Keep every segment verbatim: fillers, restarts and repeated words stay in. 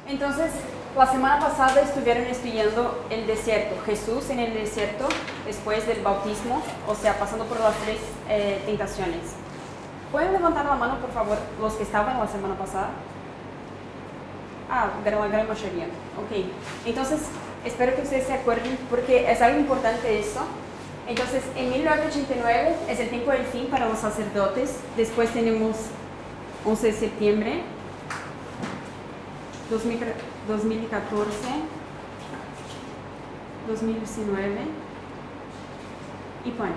Entonces, la semana pasada estuvieron estudiando el desierto, Jesús en el desierto después del bautismo, o sea, pasando por las tres eh, tentaciones. ¿Pueden levantar la mano, por favor, los que estaban la semana pasada? Ah, la gran mayoría. Ok. Entonces, espero que ustedes se acuerden, porque es algo importante eso. Entonces, en mil novecientos ochenta y nueve es el tiempo del fin para los sacerdotes. Después tenemos once de septiembre, dos mil catorce, dos mil diecinueve y bueno.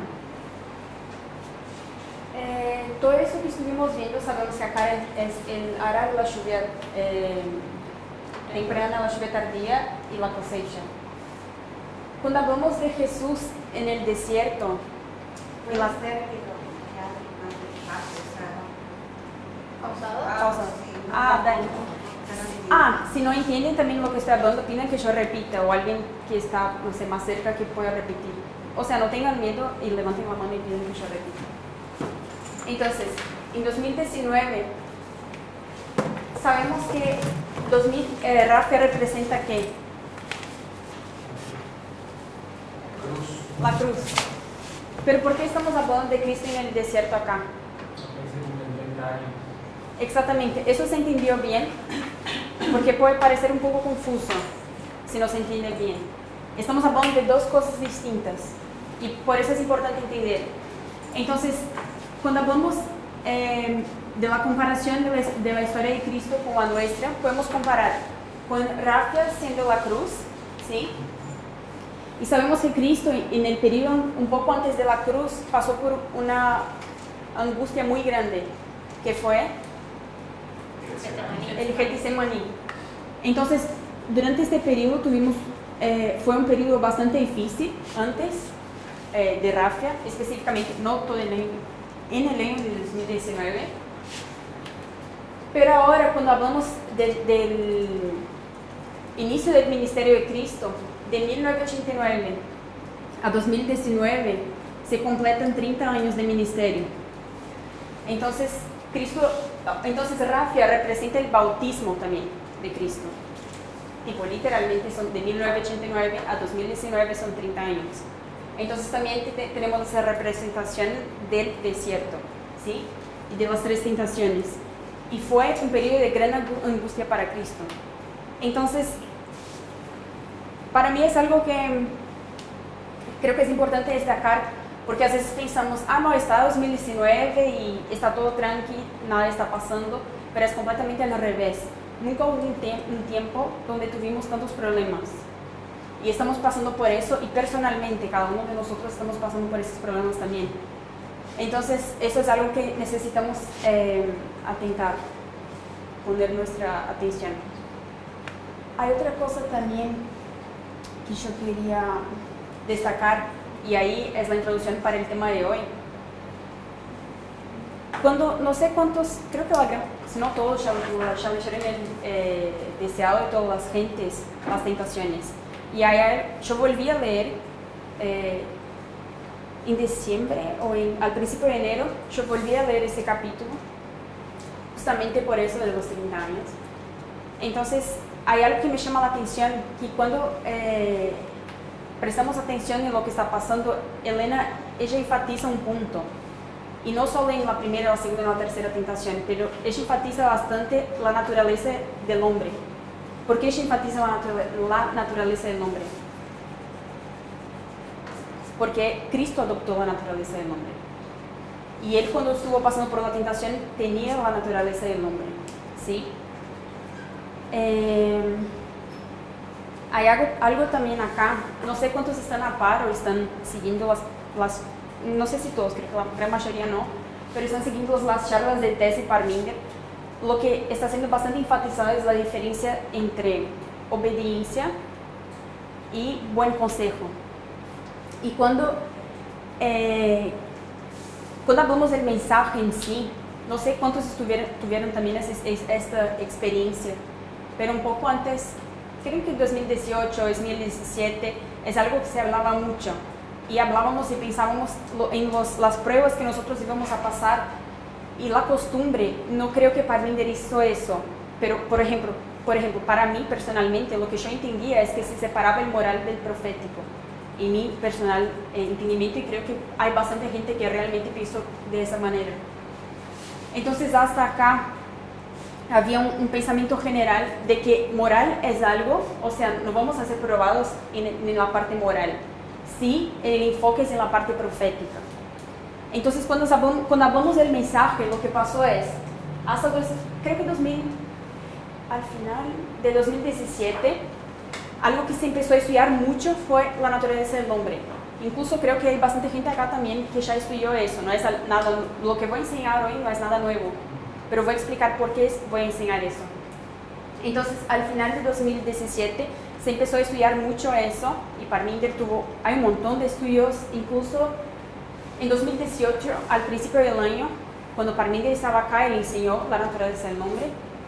Eh, todo eso que estuvimos viendo, sabemos que acá es el arar, la lluvia eh, temprana, la lluvia tardía y la cosecha. Cuando hablamos de Jesús en el desierto, Puede la, ser que lo que ¿Pausado? Pausado, sí. Ah, dale. Ah, Ah, si no entienden también lo que estoy hablando, piden que yo repita o alguien que está, no sé, más cerca que pueda repetir. O sea, no tengan miedo y levanten la mano y piden que yo repita. Entonces, en dos mil diecinueve, sabemos que dos mil, eh, Rafa representa ¿qué? Cruz. La cruz. Pero ¿por qué estamos hablando de Cristo en el desierto acá? Exactamente, eso se entendió bien, porque puede parecer un poco confuso si no se entiende bien. Estamos hablando de dos cosas distintas y por eso es importante entender. Entonces, cuando hablamos eh, de la comparación de la, de la historia de Cristo con la nuestra, podemos comparar con Rafa siendo la cruz, ¿sí? Y sabemos que Cristo en el periodo un poco antes de la cruz pasó por una angustia muy grande, que fue el Getsemaní. Entonces, durante este periodo tuvimos, eh, fue un periodo bastante difícil antes eh, de Rafa, específicamente, no todo el año, en el año de dos mil diecinueve. Pero ahora, cuando hablamos de, del inicio del ministerio de Cristo, de mil novecientos ochenta y nueve a dos mil diecinueve, se completan treinta años de ministerio. Entonces, Cristo, entonces Rafa representa el bautismo también de Cristo. Tipo, literalmente son de mil novecientos ochenta y nueve a dos mil diecinueve son treinta años. Entonces también te, tenemos esa representación del desierto, ¿sí? Y de las tres tentaciones. Y fue un periodo de gran angustia para Cristo. Entonces, para mí es algo que creo que es importante destacar, porque a veces pensamos, ah, no, está dos mil diecinueve y está todo tranqui, nada está pasando, pero es completamente al revés. Nunca hubo un, tie un tiempo donde tuvimos tantos problemas. Y estamos pasando por eso, y personalmente, cada uno de nosotros estamos pasando por esos problemas también. Entonces, eso es algo que necesitamos eh, atentar, poner nuestra atención. Hay otra cosa también que yo quería destacar, y ahí es la introducción para el tema de hoy. Cuando, no sé cuántos, creo que la gran, si no todos, ya, ya leyeron el eh, deseado de todas las gentes, las tentaciones. Y ahí yo volví a leer eh, en diciembre o en, al principio de enero, yo volví a leer ese capítulo, justamente por eso de los treinta años. Entonces, hay algo que me llama la atención, que cuando eh, prestamos atención en lo que está pasando, Elena, ella enfatiza un punto, y no solo en la primera, la segunda y la tercera tentación, pero ella enfatiza bastante la naturaleza del hombre. ¿Por qué ella enfatiza la, natura la naturaleza del hombre? Porque Cristo adoptó la naturaleza del hombre. Y él, cuando estuvo pasando por la tentación, tenía la naturaleza del hombre, ¿sí? Eh, hay algo, algo también acá, no sé cuántos están a par o están siguiendo las, las no sé si todos, creo que la gran mayoría no, pero están siguiendo las charlas de Tess y Parminder. Lo que está siendo bastante enfatizado es la diferencia entre obediencia y buen consejo. Y cuando, eh, cuando hablamos del mensaje en sí, no sé cuántos estuvieron, tuvieron también esa, esta experiencia, pero un poco antes, creo que en dos mil dieciocho, dos mil diecisiete, es algo que se hablaba mucho. Y hablábamos y pensábamos en los, las pruebas que nosotros íbamos a pasar y la costumbre. No creo que Parminder hizo eso, pero por ejemplo, por ejemplo, para mí personalmente, lo que yo entendía es que se separaba el moral del profético. En mi personal eh, entendimiento, y creo que hay bastante gente que realmente pensó de esa manera. Entonces, hasta acá había un, un pensamiento general de que moral es algo, o sea, no vamos a ser probados en, en la parte moral, sí, el enfoque es en la parte profética. Entonces, cuando hablamos, cuando hablamos del mensaje, lo que pasó es, hasta dos, creo que dos mil, al final de dos mil diecisiete, algo que se empezó a estudiar mucho fue la naturaleza del hombre. Incluso creo que hay bastante gente acá también que ya estudió eso. No es nada, lo que voy a enseñar hoy no es nada nuevo, pero voy a explicar por qué voy a enseñar eso. Entonces, al final de dos mil diecisiete se empezó a estudiar mucho eso, y Parminder tuvo, hay un montón de estudios. Incluso en dos mil dieciocho, al principio del año, cuando Parminder estaba acá, él enseñó la naturaleza del hombre.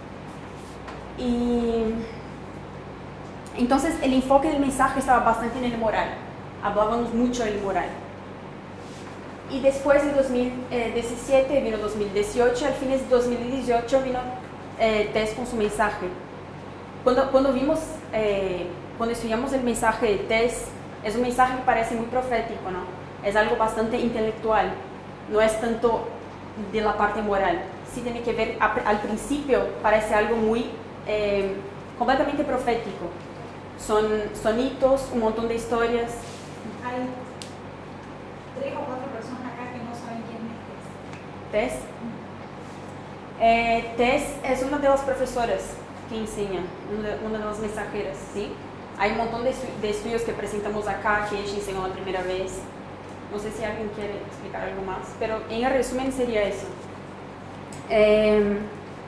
Y entonces el enfoque del mensaje estaba bastante en el moral, hablábamos mucho del moral. Y después de dos mil diecisiete vino dos mil dieciocho, al fines de dos mil dieciocho vino eh, Tess con su mensaje. Cuando, cuando vimos, eh, cuando estudiamos el mensaje de Tess, es un mensaje que parece muy profético, ¿no? Es algo bastante intelectual, no es tanto de la parte moral. Sí tiene que ver, al principio parece algo muy, eh, completamente profético. Son sonitos, un montón de historias. Hay tres o cuatro personas acá que no saben quién es Tess. Eh, Tess es una de las profesoras que enseña, una de, una de las mensajeras, ¿sí? Hay un montón de, de estudios que presentamos acá que ella enseñó la primera vez. No sé si alguien quiere explicar algo más, pero en resumen sería eso. Eh,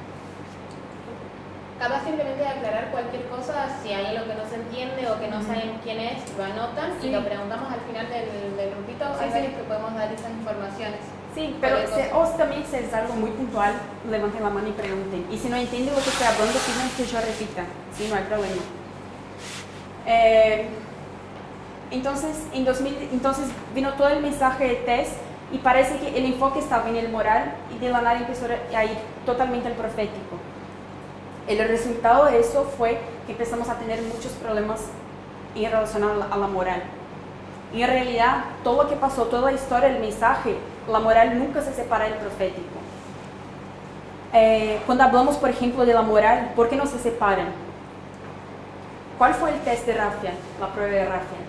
Capaz simplemente de aclarar cualquier cosa, si hay algo que no se entiende o que no saben quién es, lo anotan Sí. y lo preguntamos al final del, del grupito. Sí, hay sí. varios que podemos dar esas informaciones. Sí, pero Cualquier se, cosa. o también si es algo muy puntual, levanten la mano y pregunten. Y si no entienden lo que estoy hablando, piden que yo repita. Sí, no hay problema. Eh, entonces, en dos mil, entonces vino todo el mensaje de Tess y parece que el enfoque estaba en el moral y de la nada empezó a ir totalmente al profético. El resultado de eso fue que empezamos a tener muchos problemas en relación a la, a la moral. Y en realidad, todo lo que pasó, toda la historia, el mensaje, la moral nunca se separa del profético. Eh, cuando hablamos, por ejemplo, de la moral, ¿por qué no se separan? ¿Cuál fue el test de Raffia, la prueba de Raffia?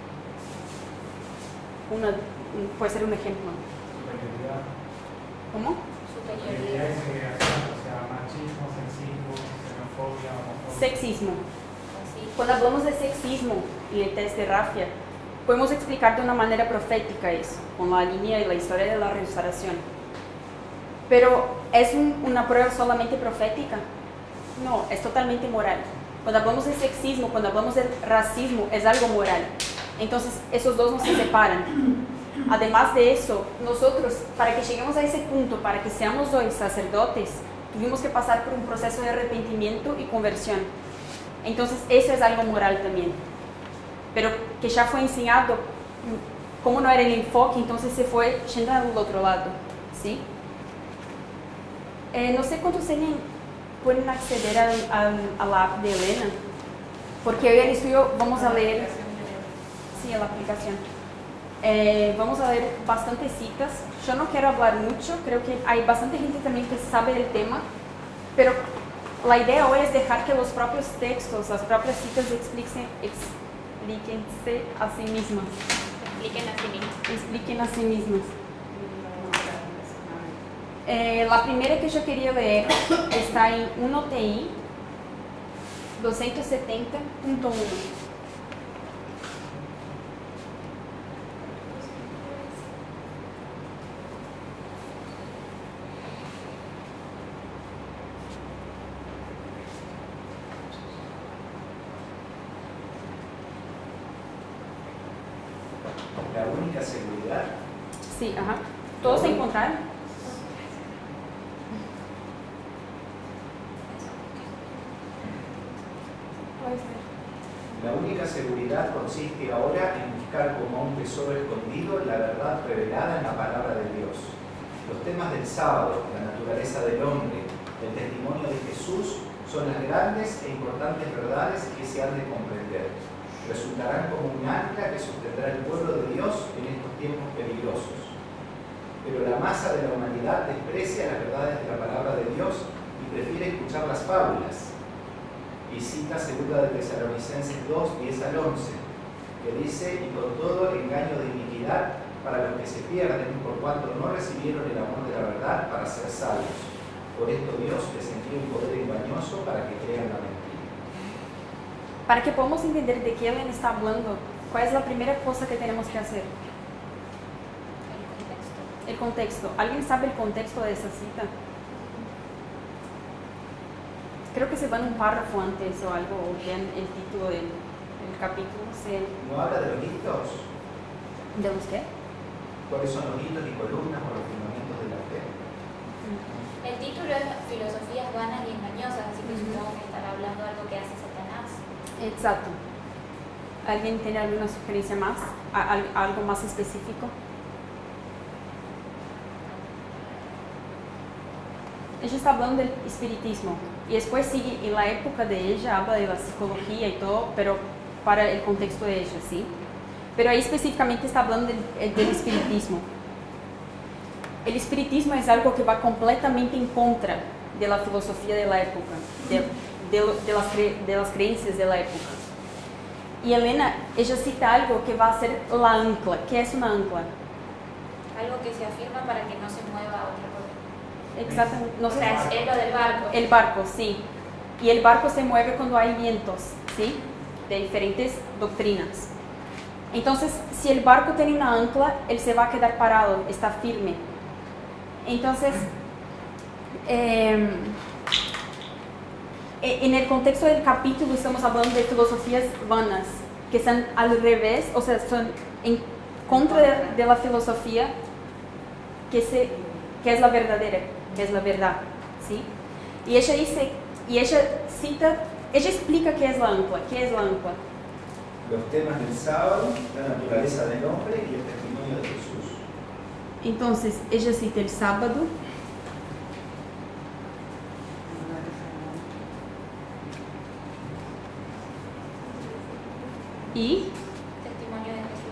Una, puede ser un ejemplo. Superioridad. ¿Cómo? Superioridad y segregación, o sea, machismo, sexismo, xenofobia, homofobia. Sexismo. Así. Cuando hablamos de sexismo y el test de Raffia, podemos explicar de una manera profética eso, con la línea y la historia de la restauración. Pero, ¿es un, una prueba solamente profética? No, es totalmente moral. Cuando hablamos de sexismo, cuando hablamos de racismo, es algo moral. Entonces, esos dos no se separan. Además de eso, nosotros, para que lleguemos a ese punto, para que seamos hoy sacerdotes, tuvimos que pasar por un proceso de arrepentimiento y conversión. Entonces, eso es algo moral también. Pero que ya fue enseñado, como no era el enfoque, entonces se fue yendo al otro lado, ¿sí? Eh, no sé cuántos tienen, pueden acceder al, al, a la app de Elena, porque hoy en el estudio vamos a leer, sí, a la aplicación. Eh, vamos a leer bastantes citas. Yo no quiero hablar mucho, creo que hay bastante gente también que sabe del tema, pero la idea hoy es dejar que los propios textos, las propias citas expliquen, explíquense a sí mismas. Expliquen a sí mismos. Expliquen a sí mismas. Eh, la primera que yo quería leer está en uno T I doscientos setenta punto uno. La única seguridad. Sí, ajá. ¿Todos se encontraron? La única seguridad consiste ahora en buscar como un tesoro escondido la verdad revelada en la palabra de Dios. Los temas del sábado, la naturaleza del hombre, el testimonio de Jesús Son las grandes e importantes verdades que se han de comprender. Resultarán como un ancla que sostendrá el pueblo de Dios en estos tiempos peligrosos. Pero la masa de la humanidad desprecia las verdades de la palabra de Dios y prefiere escuchar las fábulas. Y cita segunda de Tesalonicenses dos, diez al once, que dice: y con todo el engaño de iniquidad para los que se pierden, por cuanto no recibieron el amor de la verdad para ser salvos. Por esto Dios les envía un poder engañoso para que crean la mentira. Para que podamos entender de qué él está hablando, ¿cuál es la primera cosa que tenemos que hacer? El contexto. ¿Alguien sabe el contexto de esa cita? Creo que se va en un párrafo antes o algo, o vean el título del, del capítulo. Se... ¿No habla de los hitos? ¿De los qué? ¿Cuáles son los hitos y columnas o los fundamentos de la fe? El título es Filosofías vanas y engañosas, así que supongo que estará hablando de algo que hace Satanás. Exacto. ¿Alguien tiene alguna sugerencia más? ¿Al- ¿Algo más específico? Ella está hablando del espiritismo y después sigue, en la época de ella habla de la psicología y todo, pero para el contexto de ella, ¿sí? Pero ahí específicamente está hablando del, del espiritismo. El espiritismo es algo que va completamente en contra de la filosofía de la época, de, de, de, las, cre, de las creencias de la época. Y Elena, ella cita algo que va a ser la ancla. ¿Qué es una ancla? Algo que se afirma para que no se mueva otra cosa. Exactamente. No O sé. sea, es, es lo del barco. El barco, sí. Y el barco se mueve cuando hay vientos, ¿sí? De diferentes doctrinas. Entonces, si el barco tiene una ancla, él se va a quedar parado, está firme. Entonces, eh, en el contexto del capítulo estamos hablando de filosofías vanas, que están al revés, o sea, son en contra de, de la filosofía que, se, que es la verdadera, que es la verdad, ¿sí? Y ella dice, y ella cita, ella explica qué es la ancla, qué es la ancla. Los temas del sábado, la naturaleza del hombre y el testimonio de Jesús. Entonces, ella cita el sábado. Y Testimonio de Jesús.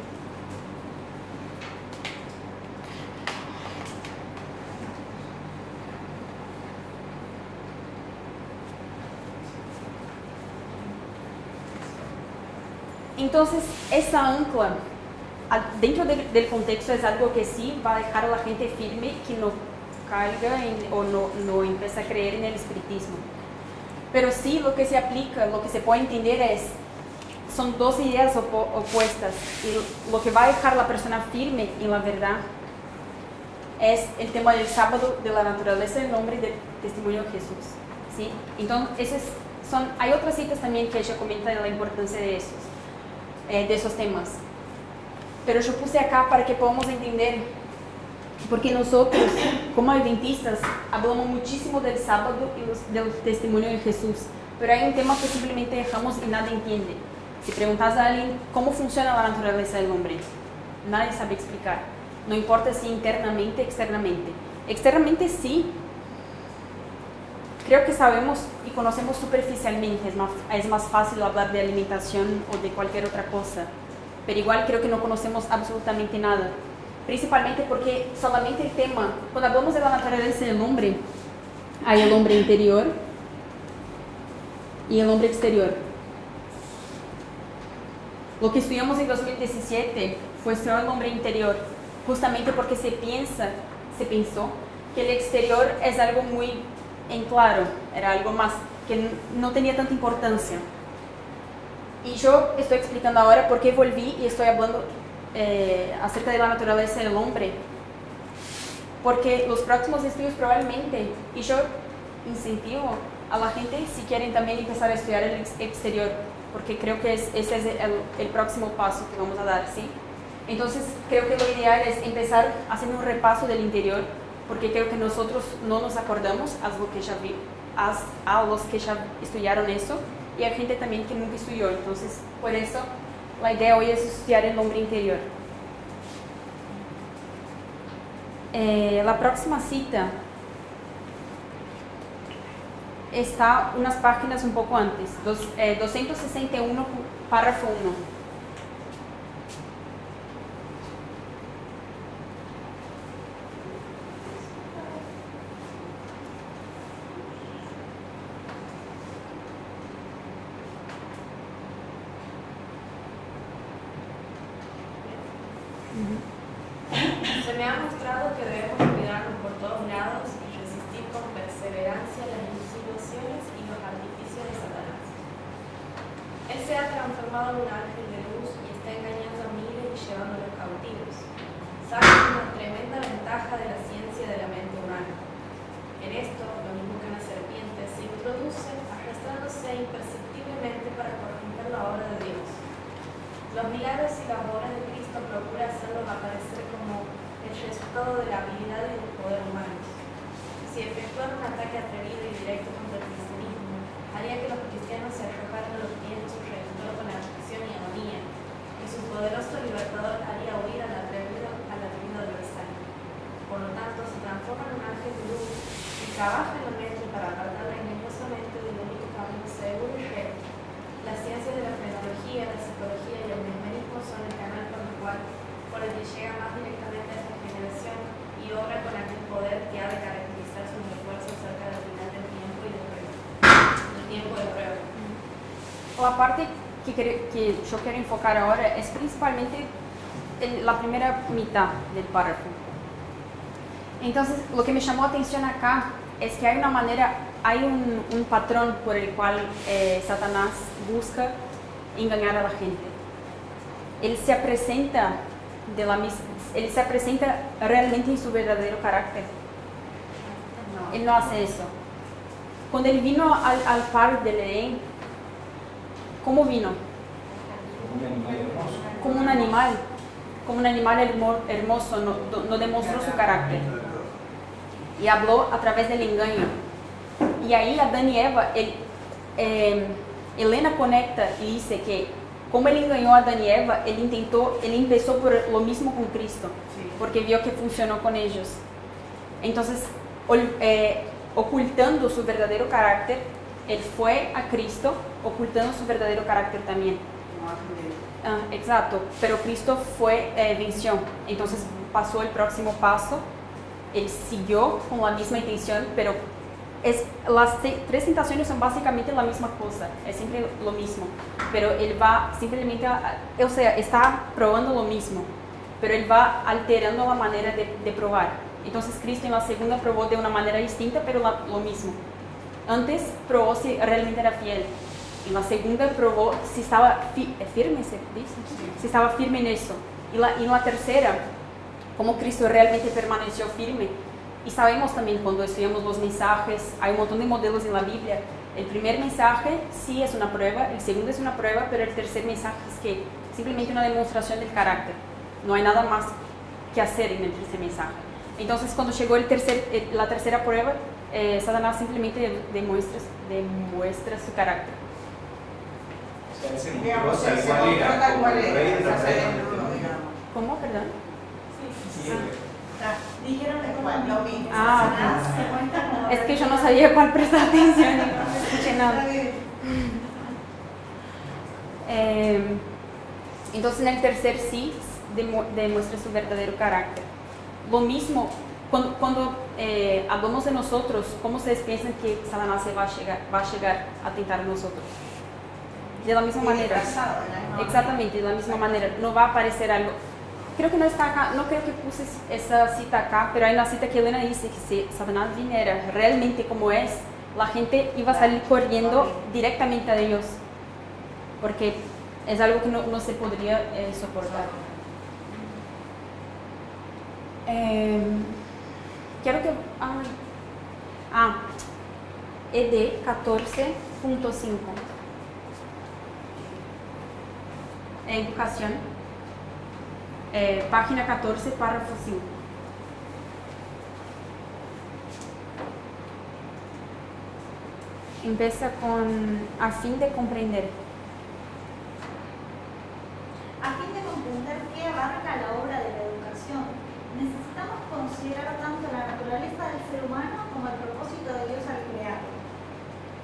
entonces, esa ancla, dentro de, del contexto, es algo que sí va a dejar a la gente firme, que no caiga en, o no, no empieza a creer en el espiritismo. Pero sí, lo que se aplica, lo que se puede entender es, son dos ideas opo opuestas. Y lo que va a dejar a la persona firme en la verdad es el tema del sábado, de la naturaleza del hombre y del testimonio de Jesús, ¿sí? Entonces, esos son, hay otras citas también que ella comenta de la importancia de esos, eh, de esos temas. Pero yo puse acá para que podamos entender, porque nosotros, como adventistas, hablamos muchísimo del sábado y los, del testimonio de Jesús, pero hay un tema que simplemente dejamos y nadie entiende. Si preguntas a alguien cómo funciona la naturaleza del hombre, nadie sabe explicar. No importa si internamente o externamente. Externamente sí. Creo que sabemos y conocemos superficialmente. Es más, es más fácil hablar de alimentación o de cualquier otra cosa. Pero igual creo que no conocemos absolutamente nada. Principalmente porque solamente el tema, cuando hablamos de la naturaleza del hombre, hay el hombre interior y el hombre exterior. Lo que estudiamos en dos mil diecisiete fue solo el hombre interior, justamente porque se piensa, se pensó que el exterior es algo muy en claro, era algo más que no tenía tanta importancia. Y yo estoy explicando ahora por qué volví y estoy hablando eh, acerca de la naturaleza del hombre, porque los próximos estudios probablemente, y yo incentivo a la gente si quieren también empezar a estudiar el ex exterior, porque creo que es, ese es el, el próximo paso que vamos a dar, ¿sí? Entonces creo que lo ideal es empezar haciendo un repaso del interior, porque creo que nosotros no nos acordamos a, lo que ya vi, a, a los que ya estudiaron eso, y hay gente también que nunca estudió. Entonces, por eso la idea hoy es estudiar el hombre interior. Eh, la próxima cita está unas páginas un poco antes, dos, eh, doscientos sesenta y uno, párrafo uno. Se me ha mostrado que debemos cuidarnos por todos lados y resistir con perseverancia las ilusiones y los artificios de Satanás. Él se ha transformado en un ángel de luz y está engañando a miles y llevándolos cautivos. Saca una tremenda ventaja de la ciencia de la mente humana. En esto, lo mismo que una serpiente, se introduce arrastrándose imperceptiblemente para corromper la obra de Dios. Los milagros y las obras de Cristo procura hacerlos aparecer como el resultado de la habilidad y del poder humanos. Si efectuara un ataque atrevido y directo contra el cristianismo, haría que los cristianos se arrojaran a los pies de su redentor con aflicción y agonía, y su poderoso libertador haría huir al atrevido, al atrevido adversario. Por lo tanto, se transforma en un ángel de luz y trabaja en la mente para apartarla engañosamente del único camino seguro y recto. Las ciencias de la frenología, la psicología y el mesmerismo son el canal por el cual por el que llega más directamente a esta generación y obra con aquel poder que ha de caracterizar sus esfuerzos cerca del final del tiempo y del prueba. El tiempo de prueba. La parte que, que yo quiero enfocar ahora es principalmente en la primera mitad del párrafo. Entonces, lo que me llamó la atención acá es que hay una manera, hay un, un patrón por el cual eh, Satanás busca engañar a la gente. Él se presenta de la mis, él se presenta realmente en su verdadero carácter. Él no hace eso. Cuando él vino al, al par del Edén, ¿cómo vino? Como un animal hermoso. Como un animal, como un animal hermo, hermoso, no, no demostró su carácter. Y habló a través del engaño. Y ahí Adán y Eva, él, eh, Elena conecta y dice que como él engañó a Adán y Eva, él intentó, él empezó por lo mismo con Cristo, porque vio que funcionó con ellos. Entonces, eh, ocultando su verdadero carácter, él fue a Cristo, ocultando su verdadero carácter también. Ah, exacto, pero Cristo fue, eh, venció. Entonces pasó el próximo paso, él siguió con la misma intención, pero es, las tres tentaciones son básicamente la misma cosa, es siempre lo mismo, pero él va simplemente, a, o sea, está probando lo mismo, pero él va alterando la manera de, de probar. Entonces Cristo en la segunda probó de una manera distinta, pero la, lo mismo. Antes probó si realmente era fiel, en la segunda probó si estaba fi, firme, ¿se dice? Si estaba firme en eso, y la, y en la tercera, como Cristo realmente permaneció firme. Y sabemos también cuando estudiamos los mensajes, hay un montón de modelos en la Biblia. El primer mensaje sí es una prueba, el segundo es una prueba, pero el tercer mensaje es que simplemente una demostración del carácter. No hay nada más que hacer en el tercer mensaje. Entonces cuando llegó el tercer, la tercera prueba, eh, Satanás simplemente demuestra, demuestra su carácter. O sea, ese mentiroso igual era como el rey de los reyes. ¿Cómo? Perdón. Sí, Dijeron igual, lo mismo. Ah, ok. Es que yo no sabía cuál prestar atención, no escuché nada. Eh, entonces en el tercer sí demuestra su verdadero carácter. Lo mismo, cuando, cuando eh, hablamos de nosotros, ¿cómo ustedes piensan que Satanás se va a llegar, va a llegar a tentar a nosotros? De la misma manera. Exactamente, de la misma manera. No va a aparecer algo. Creo que no está acá, no creo que puse esa cita acá, pero hay una cita que Elena dice que si Satanás viniera realmente como es, la gente iba a salir corriendo directamente a Dios, porque es algo que no, no se podría eh, soportar. Eh, quiero que... Ah, ah E D catorce punto cinco. Educación. Eh, página catorce, párrafo cinco. Empieza con a fin de comprender. A fin de comprender qué abarca la obra de la educación, necesitamos considerar tanto la naturaleza del ser humano como el propósito de Dios al crearlo.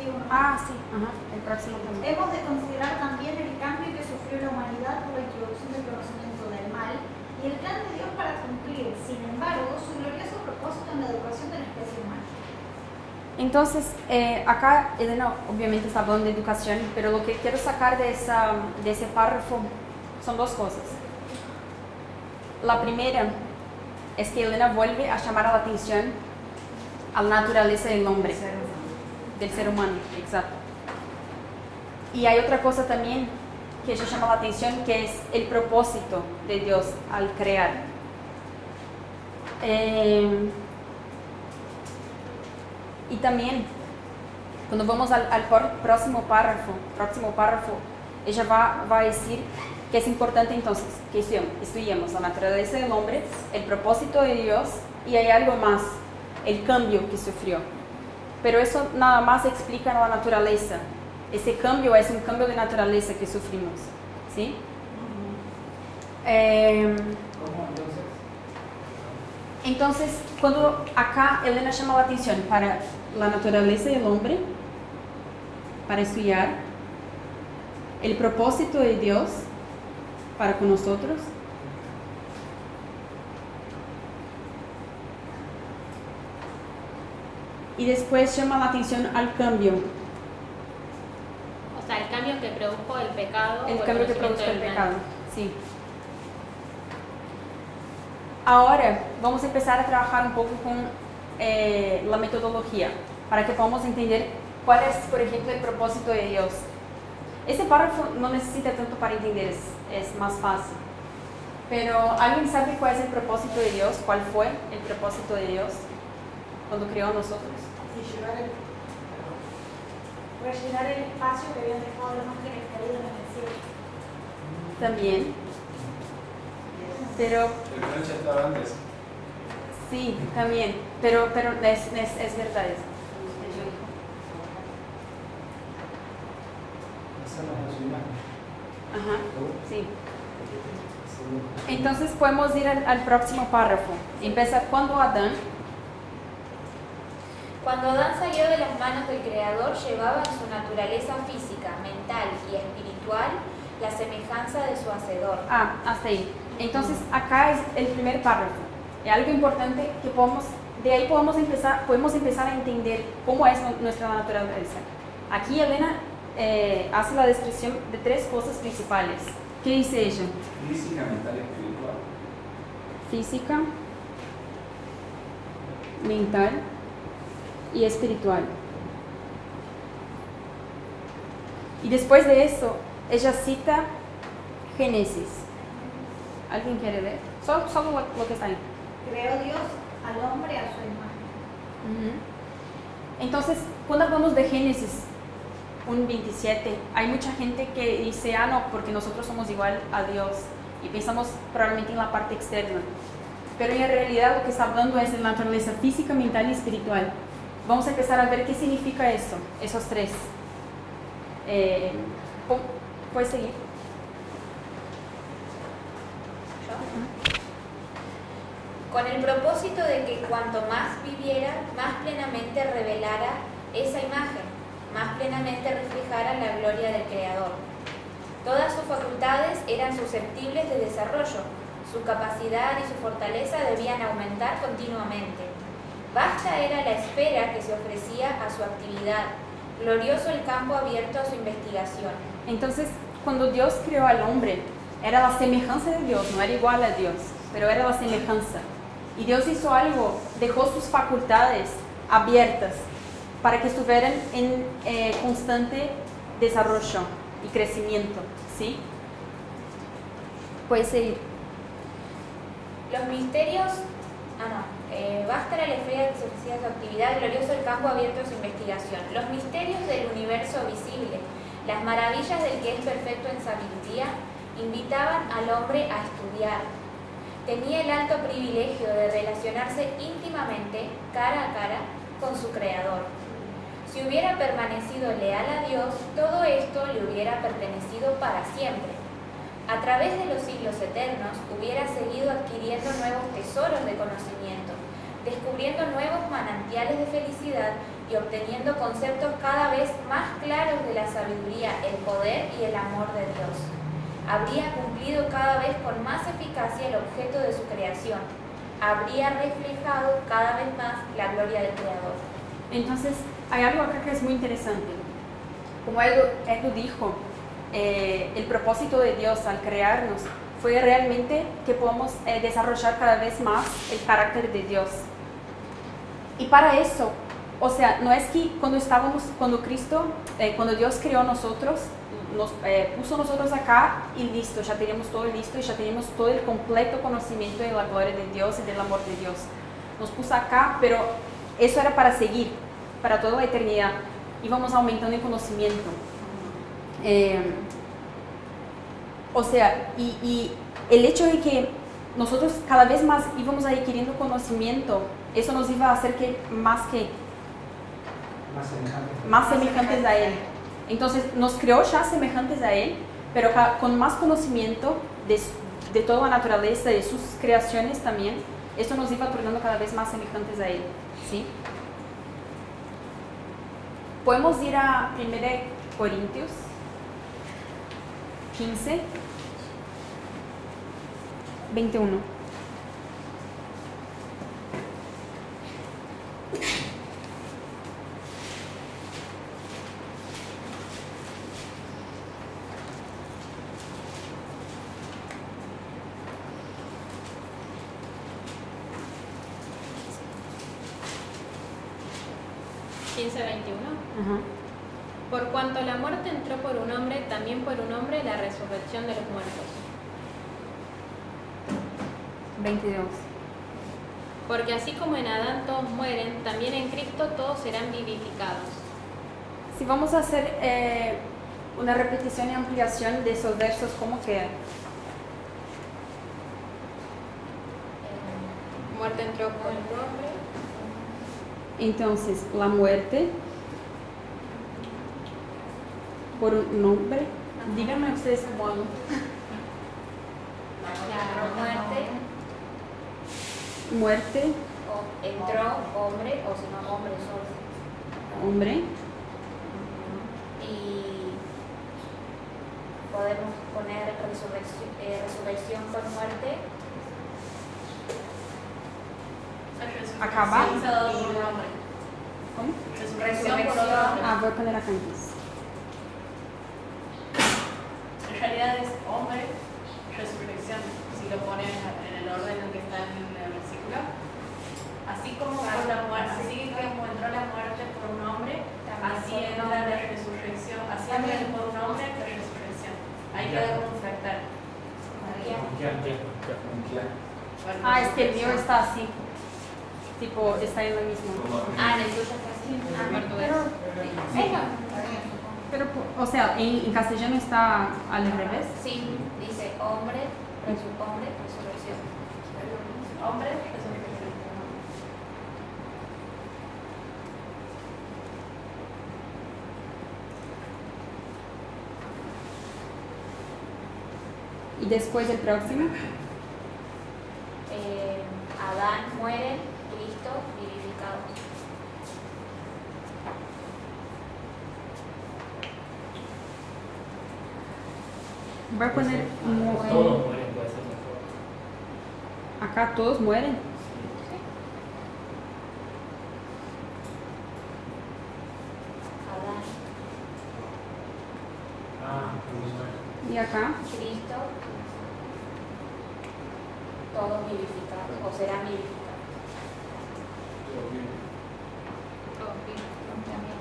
¿sí o no? Ah, sí, ajá, el próximo también. Hemos de considerar también el cambio que sufrió la humanidad por la introducción del conocimiento del mal y el plan de Dios para cumplir, sin embargo, su glorioso propósito en la educación de la especie humana. Entonces, eh, acá Elena obviamente está hablando de educación, pero lo que quiero sacar de, esa, de ese párrafo son dos cosas. La primera es que Elena vuelve a llamar la atención a la naturaleza del hombre, del ser humano, exacto. Y hay otra cosa también que ella llama la atención, que es el propósito de Dios al crear. Eh, y también, cuando vamos al, al próximo párrafo, próximo párrafo, ella va, va a decir que es importante entonces que estudiemos la naturaleza del hombre, el propósito de Dios, y hay algo más, el cambio que sufrió. Pero eso nada más explica la naturaleza. Ese cambio es un cambio de naturaleza que sufrimos, ¿sí? Eh, ¿Cómo entonces? entonces, cuando acá Elena llama la atención para la naturaleza del hombre, para estudiar el propósito de Dios para con nosotros, y después llama la atención al cambio, O sea, el cambio que produjo el pecado. el o cambio que conocimiento produce el del mal. pecado, sí. Ahora vamos a empezar a trabajar un poco con eh, la metodología, para que podamos entender cuál es, por ejemplo, el propósito de Dios. Este párrafo no necesita tanto para entender, es, es más fácil. Pero, ¿alguien sabe cuál es el propósito de Dios? ¿Cuál fue el propósito de Dios cuando creó a nosotros? Y llevar el, rellenar el espacio que habían dejado los ángeles caídos en el cielo. También. Pero, El plan ya estaba antes. sí, también. Pero, pero es, es, es verdad eso. Ajá, sí. Entonces podemos ir al, al próximo párrafo. Empieza cuando Adán, Cuando Adán salió de las manos del Creador, llevaba en su naturaleza física, mental y espiritual la semejanza de su Hacedor. ah, hasta ahí. Entonces acá es el primer párrafo. Y algo importante que podemos, de ahí podemos empezar, podemos empezar a entender cómo es nuestra naturaleza. Aquí Elena eh, hace la descripción de tres cosas principales. ¿Qué dice ella? Física, mental y espiritual. Física, mental y espiritual. Y después de eso, ella cita Génesis. ¿Alguien quiere leer? Solo, solo lo, lo que está ahí. Creó Dios al hombre a su imagen. Ujú. Entonces, cuando hablamos de Génesis uno veintisiete, hay mucha gente que dice, ah, no, porque nosotros somos igual a Dios. Y pensamos probablemente en la parte externa. Pero en realidad lo que está hablando es de la naturaleza física, mental y espiritual. Vamos a empezar a ver qué significa eso, esos tres. Eh, ¿Puedes seguir? Con el propósito de que cuanto más viviera, más plenamente revelara esa imagen, más plenamente reflejara la gloria del Creador. Todas sus facultades eran susceptibles de desarrollo, su capacidad y su fortaleza debían aumentar continuamente. Vasta era la esfera que se ofrecía a su actividad, glorioso el campo abierto a su investigación. Entonces, cuando Dios creó al hombre, era la semejanza de Dios, no era igual a Dios, pero era la semejanza. Y Dios hizo algo, dejó sus facultades abiertas para que estuvieran en eh, constante desarrollo y crecimiento, ¿sí? Puedes seguir. Los misterios, ah no, eh, basta era la esfera que se ofrecía a su actividad, glorioso el campo abierto a su investigación. Los misterios del universo visible, las maravillas del que es perfecto en sabiduría, invitaban al hombre a estudiar. Tenía el alto privilegio de relacionarse íntimamente, cara a cara, con su Creador. Si hubiera permanecido leal a Dios, todo esto le hubiera pertenecido para siempre. A través de los siglos eternos, hubiera seguido adquiriendo nuevos tesoros de conocimiento, descubriendo nuevos manantiales de felicidad y obteniendo conceptos cada vez más claros de la sabiduría, el poder y el amor de Dios. Habría cumplido cada vez con más eficacia el objeto de su creación. Habría reflejado cada vez más la gloria del Creador. Entonces, hay algo acá que es muy interesante. Como Edu, Edu dijo, eh, el propósito de Dios al crearnos fue realmente que podamos eh, desarrollar cada vez más el carácter de Dios. Y para eso, o sea, no es que cuando estábamos, cuando Cristo, eh, cuando Dios creó a nosotros, nos eh, puso nosotros acá y listo, ya teníamos todo listo y ya teníamos todo el completo conocimiento de la gloria de Dios y del amor de Dios. Nos puso acá, pero eso era para seguir, para toda la eternidad. Íbamos aumentando en conocimiento. Eh, o sea, y, y el hecho de que nosotros cada vez más íbamos adquiriendo conocimiento, eso nos iba a hacer que más que Más semejantes. más semejantes a Él. Entonces nos creó ya semejantes a Él, pero con más conocimiento de, de toda la naturaleza, de sus creaciones también. Esto nos iba tornando cada vez más semejantes a Él, ¿sí? Podemos ir a primera Corintios quince, veintiuno. quince veintiuno. Ajá. Por cuanto la muerte entró por un hombre, también por un hombre la resurrección de los muertos. veintidós. Porque así como en Adán todos mueren, también en Cristo todos serán vivificados. Si vamos a hacer eh, una repetición y ampliación de esos versos, ¿cómo queda? Eh, muerte entró por un hombre. Entonces, la muerte por un hombre. Díganme ustedes cómo hago. La muerte Muerte, o entró hombre, o si no, hombre solo. hombre, Y podemos poner resurrección, eh, resurrección por muerte. Acabar. Sí, se ha dado por un hombre. ¿cómo? Resurrección por otro hombre. Ah, voy a poner acá entonces. En realidad es hombre, resurrección, si lo pones en el orden en que está en el versículo. Así como, por la muerte, así como entró la muerte por un hombre, así entra la resurrección, así entra por un hombre la resurrección. Ahí queda como un fractal. Bueno, Ah, es que el mío resurrección. está así. Tipo, está en lo mismo. Ah, en el tuyo está así. Ah, portugués. Venga. Pero, o sea, en, en castellano está al revés. Sí, dice hombre, resu- hombre, resurrección. Hombre, resurrección. Y después el próximo. Eh, Adán muere, Cristo vivificado. Voy a poner mu- Todos mueren, puede ser mejor. acá todos mueren. Adán, Ah, pues, Y acá. Cristo, todos vivificados, o serán vivificados. También.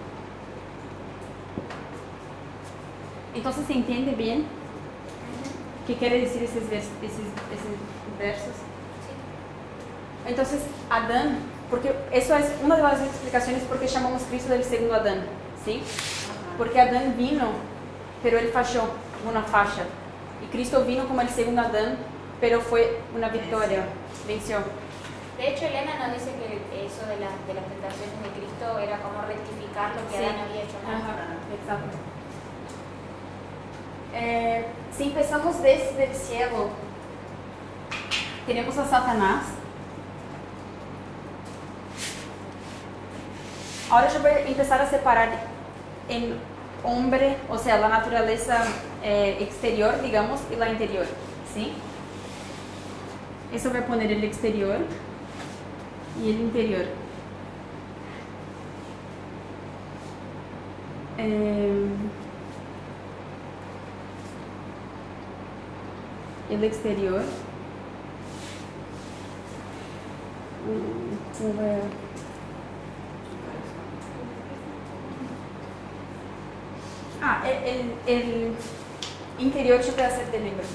Entonces, ¿se entiende bien qué quiere decir esos, vers- esos, esos versos? Sí. Entonces, Adán, porque eso es una de las explicaciones por qué llamamos Cristo del segundo Adán, ¿sí? Porque Adán vino, pero él falló, una falla. Y Cristo vino como el segundo Adán, pero fue una victoria, venció. De hecho, Elena nos dice que eso de, la- de las tentaciones de Cristo era como rectificar lo que Sí. Adán había hecho mal. Ajá, exacto. Eh, si empezamos desde el cielo, tenemos a Satanás. ahora yo voy a empezar a separar en hombre, o sea, la naturaleza eh, exterior, digamos, y la interior, ¿sí? Eso voy a poner el exterior y el interior. Eh, el exterior. Mm, voy a... Ah, el, el, el interior yo voy a hacer de negro.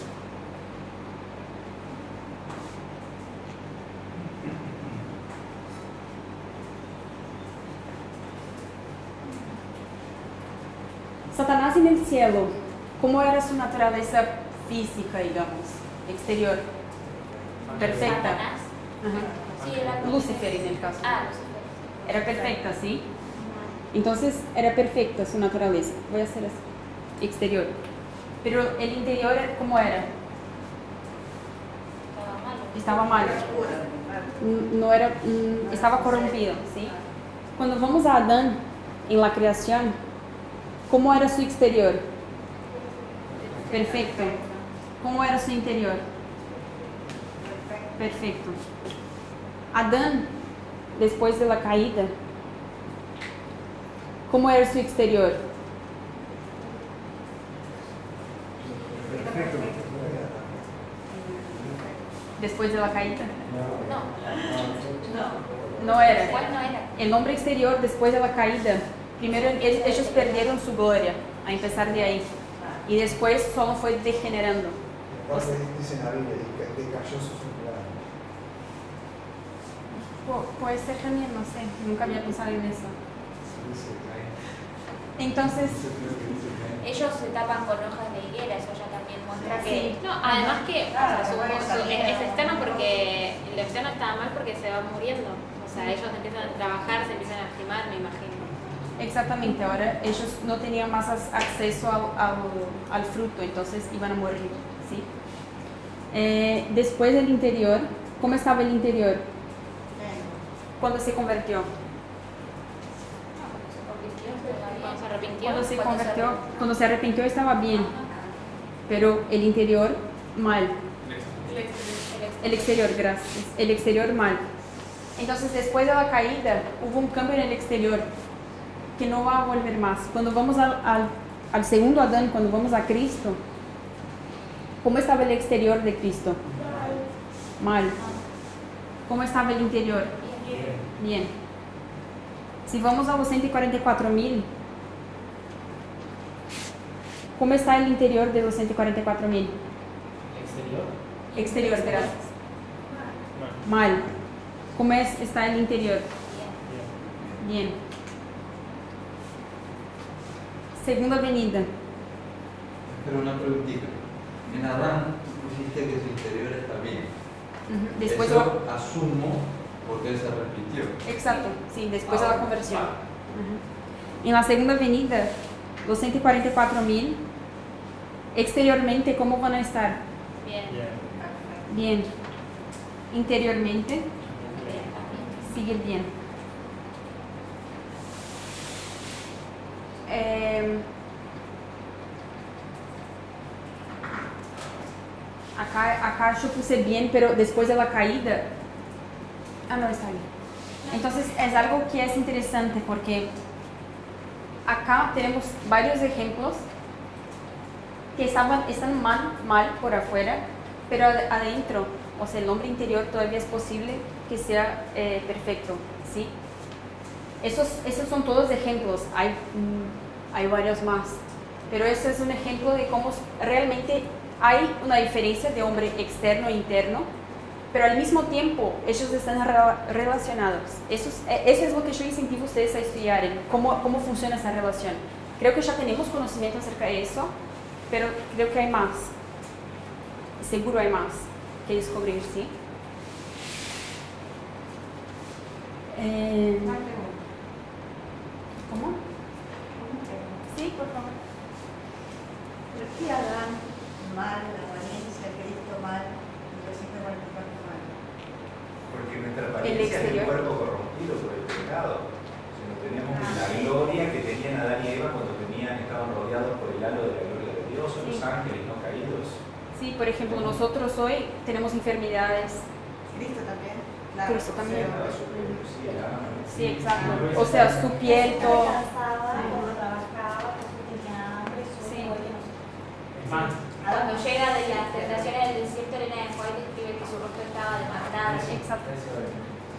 Satanás en el cielo, ¿cómo era su naturaleza física, digamos, exterior? Perfecta. Satanás. Ajá. Sí, era como- Lucifer en el caso. Ah, Lucifer. Era perfecta, ¿sí? Entonces era perfecta su naturaleza. Voy a hacer así. Exterior. Pero el interior, ¿cómo era? Estaba malo. Estaba mal. No era, mm, estaba corrompido, ¿sí? Cuando vamos a Adán en la creación, ¿cómo era su exterior? Perfecto. ¿Cómo era su interior? Perfecto. Adán, después de la caída, ¿cómo era su exterior? Después de la caída. No, No era. igual no era. El hombre exterior, después de la caída, primero ellos, ellos perdieron su gloria, a empezar de ahí. Y después solo fue degenerando. Igual que dice en la Biblia, de cayó su figura. Pu- Puede ser también, no sé, nunca había pensado en eso. Entonces, Ellos se tapan con hojas de higuera, eso ya también muestra que... sí. No, además que o sea, Claro, su- bueno, su- también es, es era externo bueno. porque lo externo estaba mal porque se va muriendo. O sea, ellos empiezan a trabajar, se empiezan a lastimar, me imagino. exactamente, ahora ellos no tenían más as- acceso al, al- al fruto, entonces iban a morir, ¿sí? Eh, después del interior, ¿cómo estaba el interior cuando se convirtió? Cuando se convirtió, Cuando se arrepintió. Cuando se Cuando se convirtió, arrepintió. cuando se arrepintió estaba bien, pero el interior mal. El exterior, gracias. El exterior mal. Entonces, después de la caída, hubo un cambio en el exterior que no va a volver más. Cuando vamos al, al, al segundo Adán, cuando vamos a Cristo, ¿cómo estaba el exterior de Cristo? Mal. ¿Cómo estaba el interior? Bien. Si vamos a los ciento cuarenta y cuatro mil, ¿cómo está el interior de los ciento cuarenta y cuatro mil? Exterior. Exterior, gracias. Mal. ¿Cómo es, está el interior? Bien. Segunda venida. Pero una preguntita. En Adán pusiste que su interior está bien. Ujú. Después de Eso la- asumo porque él se arrepintió. Exacto, sí, después de Ah, la conversión. ah. Ujú. En la segunda venida, los ciento cuarenta y cuatro mil, exteriormente, ¿cómo van a estar? Bien. Bien. Interiormente, sigue bien. Eh, acá, acá yo puse bien, pero después de la caída... Ah, no, está bien. Entonces, es algo que es interesante porque acá tenemos varios ejemplos que estaban, están mal, mal por afuera, pero ad- adentro, o sea, el hombre interior todavía es posible que sea eh, perfecto, ¿sí? Esos, esos son todos ejemplos, hay, mm, hay varios más, pero ese es un ejemplo de cómo realmente hay una diferencia de hombre externo e interno, pero al mismo tiempo ellos están rela- relacionados. Eso es, eh, eso es lo que yo incentivo a ustedes a estudiar, en cómo, cómo funciona esa relación. Creo que ya tenemos conocimiento acerca de eso, pero creo que hay más. Seguro hay más que descubrir, ¿sí? Eh, ¿Cómo? Sí, por favor. ¿Por qué Adán mal, la apariencia, Cristo mal, y los ciento cuarenta y cuatro mal? Porque nuestra El apariencia es el exterior. cuerpo corrompido por el pecado. sino tenemos la gloria que tenían Adán y Eva cuando tenían, estaban rodeados por el halo de la gloria de Dios, o los ángeles no caídos. Sí, por ejemplo, nosotros hoy tenemos enfermedades. Cristo también. Claro. Cristo también. Sí, Sí, exacto. O sea, su piel, todo. Cuando trabajaba, Jesús tenía hambre, su Sí. Es más, Cuando llega de las tentaciones del desierto, Elena de White describe que su rostro estaba demacrado. Exacto. eso es.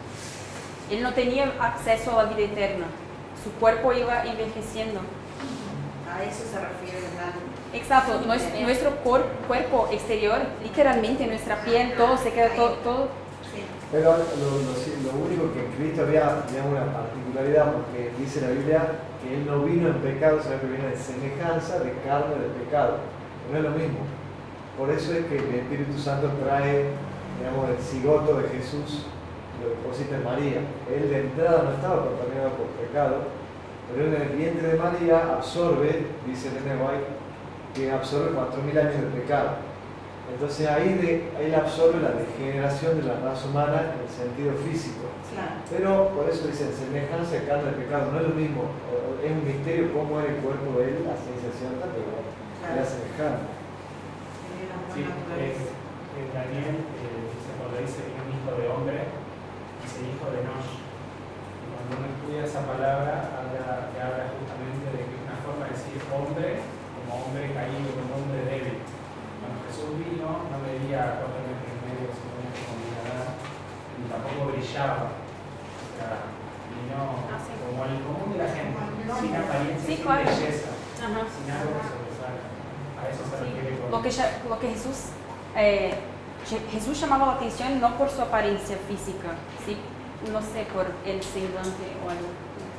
Él no tenía acceso a la vida eterna. Su cuerpo iba envejeciendo. A eso se refiere el gran. Exacto. Nues- Nuestro cor- cuerpo exterior, literalmente nuestra piel, todo se queda todo. todo Sí. Pero lo, lo- lo único que en Cristo había, digamos, una particularidad, porque dice la Biblia que Él no vino en pecado, sino que vino en semejanza de carne del pecado. No es lo mismo. Por eso es que el Espíritu Santo trae, digamos, el cigoto de Jesús, lo deposita en María. Él de entrada no estaba contaminado por pecado, pero en el vientre de María absorbe, dice Elena White, que absorbe cuatro mil años de pecado. Entonces ahí de, él absorbe la degeneración de la raza humana en el sentido físico. Claro. Pero por eso dice semejanza de carne del pecado. No es lo mismo, es un misterio cómo era el cuerpo de él a ciencia cierta, pero era semejante. Tenía una Sí, buena naturaleza. es, es Daniel, eh, dice, cuando dice que es un hijo de hombre, dice hijo de Nosh. Y cuando uno estudia esa palabra, habla, que habla justamente de que es una forma de decir hombre, como hombre caído, como hombre débil. Cuando Jesús vino, no medía cuatro metros y medio, cinco metros como mirada, ni tampoco brillaba. O sea, vino Ah, sí. como el común de la gente, sin apariencia, Sí, sin claro. belleza, Ajá. sin algo que sobresalga. A eso se Sí. refiere con... Lo que, ya- lo que Jesús, eh, Je- Jesús llamaba la atención no por su apariencia física, ¿sí? No sé, por el semblante o algo.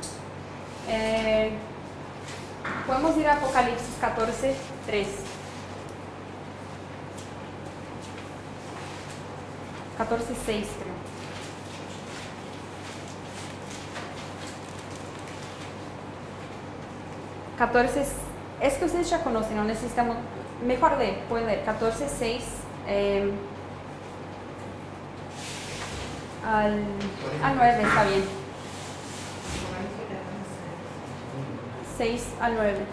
Eh, podemos ir a Apocalipsis catorce, tres. catorce, seis creo. catorce, es que ustedes ya conocen, no necesitamos, mejor leer, pueden leer, catorce, seis, eh, al, al nueve, está bien, seis al nueve.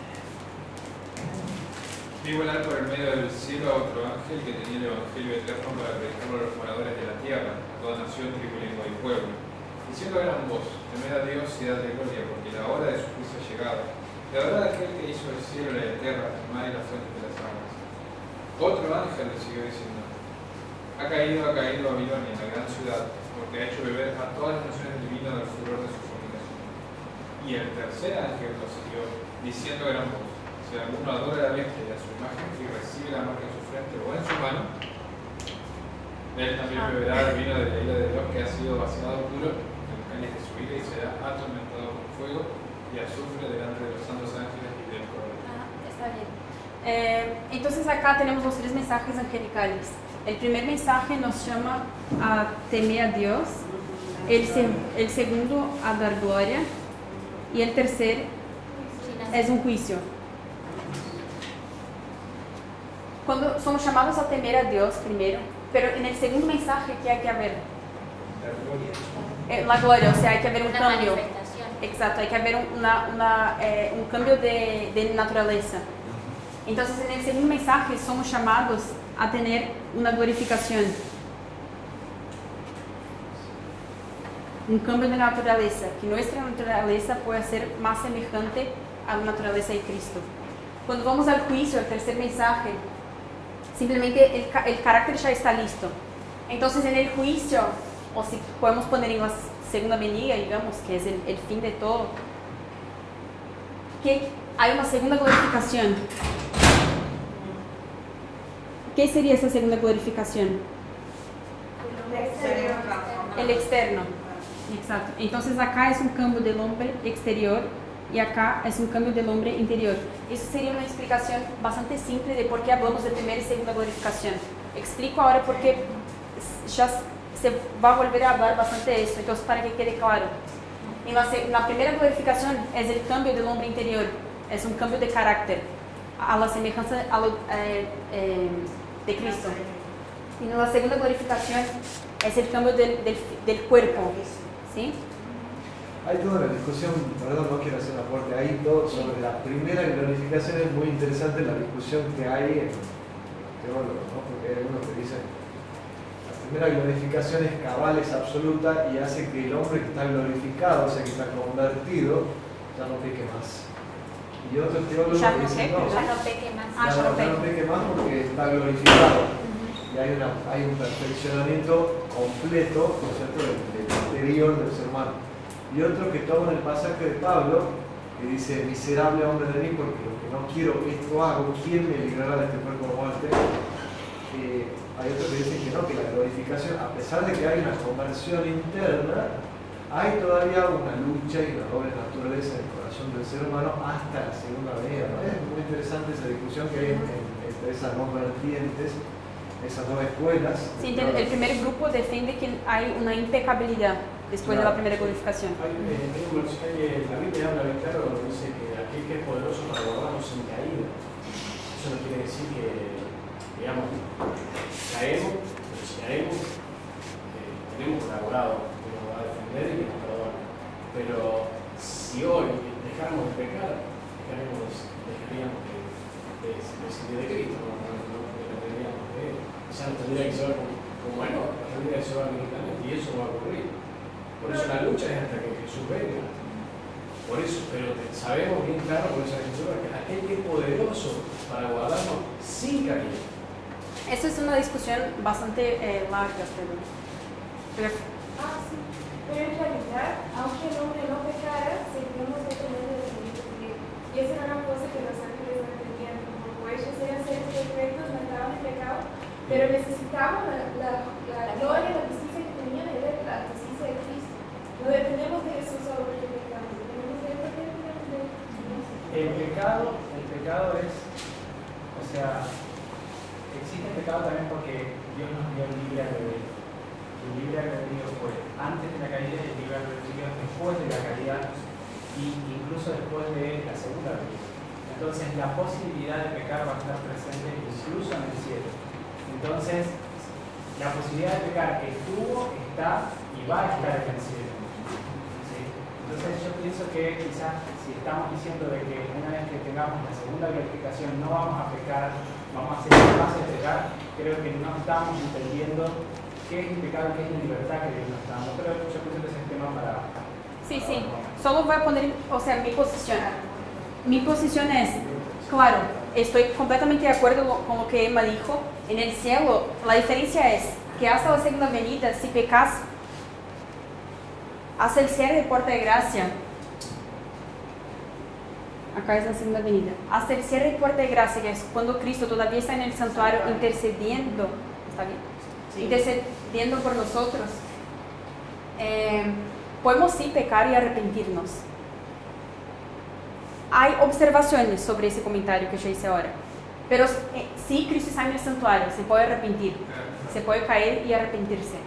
Vi volar por el medio del cielo a otro ángel que tenía el evangelio eterno para predicarlo a los moradores de la tierra, a toda nación, tribu, lengua y pueblo, diciendo a gran voz: temed a Dios y dadle gloria, porque la hora de su juicio ha llegado. Y adorad a aquel que hizo el cielo y la tierra, el mar y las fuentes de las aguas. Otro ángel le siguió diciendo: ha caído, ha caído Babilonia, la gran ciudad, porque ha hecho beber a todas las naciones del vino del furor de su fornicación. Y el tercer ángel lo siguió, diciendo a gran voz: si alguno adora a la bestia y a su imagen y recibe la marca en su frente o en su mano, él también beberá el vino de la ira de Dios que ha sido vaciado puro en el cáliz de su ira y será atormentado con fuego y azufre delante de los santos ángeles y del Cordero. Ah, está bien. Eh, entonces acá tenemos los tres mensajes angelicales. El primer mensaje nos llama a temer a Dios, el, se- el segundo a dar gloria y el tercer es un juicio. Cuando somos llamados a temer a Dios primero, pero en el segundo mensaje que hay que haber La gloria. Eh, la gloria, o sea, hay que haber un Una cambio. manifestación. Exacto, hay que haber una, una, eh, un cambio de, de naturaleza. Entonces, en el segundo mensaje somos llamados a tener una glorificación. Un cambio de naturaleza, que nuestra naturaleza pueda ser más semejante a la naturaleza de Cristo. Cuando vamos al juicio, el tercer mensaje, simplemente el, ca- el carácter ya está listo. Entonces, en el juicio, o si podemos poner en la segunda venida, digamos, que es el, el fin de todo, que hay una segunda glorificación. ¿Qué sería esa segunda glorificación? El externo. Exacto. Entonces acá es un cambio del hombre exterior y acá es un cambio del hombre interior. Eso sería una explicación bastante simple de por qué hablamos de primera y segunda glorificación. Explico ahora por qué ya se va a volver a hablar bastante de eso, entonces para que quede claro. En la, se- la primera glorificación es el cambio del hombre interior, es un cambio de carácter, a la semejanza a lo, eh, eh, de Cristo. Y en la segunda glorificación es el cambio del, del, del cuerpo, ¿sí? Hay toda una discusión, perdón, no quiero hacer un aporte ahí, todo sobre la primera glorificación. Es muy interesante la discusión que hay en teólogos, ¿no? Porque hay algunos que dicen la primera glorificación es cabal, es absoluta y hace que el hombre que está glorificado, o sea que está convertido, ya no peque más. Y otros teólogos Ya no dicen peque, no, Ya no peque más. Ah, ya ya no no, ya no peque más porque está glorificado. Y hay, una, hay un perfeccionamiento completo, ¿no es cierto?, del, del interior del ser humano. Y otro que toman el pasaje de Pablo, que dice, miserable hombre de mí, porque lo que no quiero esto hago, ¿quién me librará de este cuerpo de muerte? Eh, hay otros que dicen que no, que la glorificación, a pesar de que hay una conversión interna, hay todavía una lucha y una doble naturaleza en el corazón del ser humano hasta la segunda venida, ¿no? Es muy interesante esa discusión que hay en, en, entre esas dos vertientes, esas dos escuelas. Sí, el primer grupo defiende que hay una impecabilidad después claro, de la primera glorificación. Hay, eh, hay, la Biblia habla bien claro cuando dice que aquel que es poderoso para guardarnos en caída. Eso no quiere decir que, digamos, caemos, pero si caemos, eh, tenemos un abogado que nos va a defender y que nos perdona. Pero si hoy dejáramos de pecar, dejaríamos, dejaríamos de, de, de seguir de Cristo, no, no, no dependeríamos de él. Ya no tendría que ser como, como bueno, tendría que ser militarmente y eso no va a ocurrir. Por eso la lucha es hasta que Jesús venga. Por eso, pero sabemos bien claro por esa escritura que aquel que es poderoso para guardarnos sin caída. Esto es una discusión bastante eh, larga, pero... pero Ah, sí. Pero en realidad, aunque el hombre no pecara, seguimos dependiendo del Espíritu de Dios. Y esa era una cosa que los ángeles no entendían. Como ellos eran seres perfectos, no estaban en pecado, pero necesitaban la, la, la gloria, la justicia que tenían de ver la justicia de Cristo. No dependemos de Jesús solo porque pecamos, dependemos de Él porque dependemos de Él. El pecado, el pecado es, o sea, existe el pecado también porque Dios nos dio el libre albedrío. El libre albedrío fue antes de la caída y el libre albedrío después de la caída e incluso después de la segunda venida. Entonces la posibilidad de pecar va a estar presente incluso en el cielo. Entonces la posibilidad de pecar estuvo, está y va a estar en el cielo. Entonces yo pienso que quizás si estamos diciendo de que una vez que tengamos la segunda glorificación no vamos a pecar, vamos a ser capaces de pecar, creo que no estamos entendiendo qué es el pecado y qué es la libertad que Dios nos está dando. Pero yo pienso que ese es el tema para... sí, sí, solo voy a poner, o sea, mi posición. Mi posición es, claro, estoy completamente de acuerdo con lo que Emma dijo. En el cielo, la diferencia es que hasta la segunda venida, si pecas, hasta el cierre de puerta de gracia, acá es la segunda venida, hasta el cierre de puerta de gracia, que es cuando Cristo todavía está en el santuario intercediendo, ¿está bien? Sí. Intercediendo por nosotros, eh, podemos sí pecar y arrepentirnos. Hay observaciones sobre ese comentario que yo hice ahora, pero eh, sí, Cristo está en el santuario, se puede arrepentir, se puede caer y arrepentirse.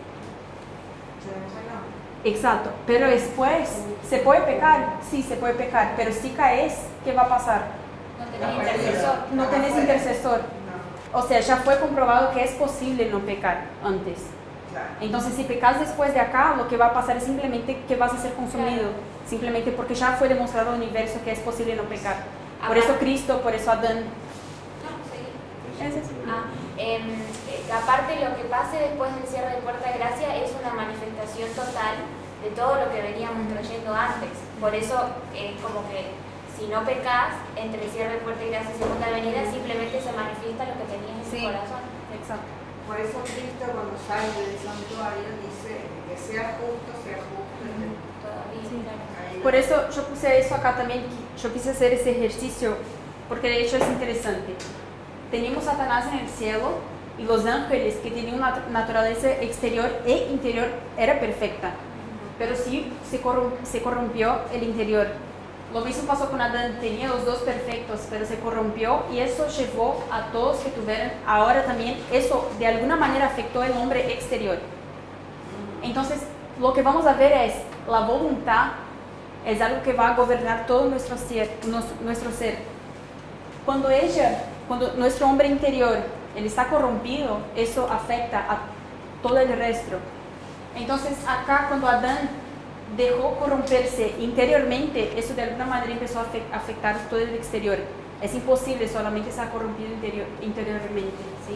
Exacto, pero después, ¿se puede pecar? Sí, se puede pecar, pero si caes, ¿qué va a pasar? No tenés intercesor. No tenés intercesor. O sea, ya fue comprobado que es posible no pecar antes. Entonces, si pecas después de acá, lo que va a pasar es simplemente que vas a ser consumido, simplemente porque ya fue demostrado al universo que es posible no pecar. Por eso Cristo, por eso Adán. No, sí. Es eso. Ah, eh, aparte, lo que pase después del cierre de puerta de gracia es una manifestación total de todo lo que veníamos trayendo antes. Por eso es eh, como que si no pecas entre el cierre de puerta de gracia y segunda venida, simplemente se manifiesta lo que tenías en sí, tu corazón. Exacto. Por eso Cristo cuando sale del santuario dice que sea justo, sea justo. Todavía, sí. Claro. Por eso yo puse eso acá también, yo quise hacer ese ejercicio, porque de hecho es interesante. Teníamos Satanás en el cielo y los ángeles que tenían una naturaleza exterior e interior era perfecta, pero sí se, corrom se corrompió el interior. Lo mismo pasó con Adán, tenía los dos perfectos, pero se corrompió y eso llevó a todos que tuvieran, ahora también, eso de alguna manera afectó al hombre exterior. Entonces, lo que vamos a ver es, la voluntad es algo que va a gobernar todo nuestro ser. Nuestro ser. Cuando ella, cuando nuestro hombre interior, él está corrompido, eso afecta a todo el resto. Entonces, acá cuando Adán dejó corromperse interiormente, eso de alguna manera empezó a afectar todo el exterior. Es imposible solamente estar corrompido interior, interiormente, ¿sí?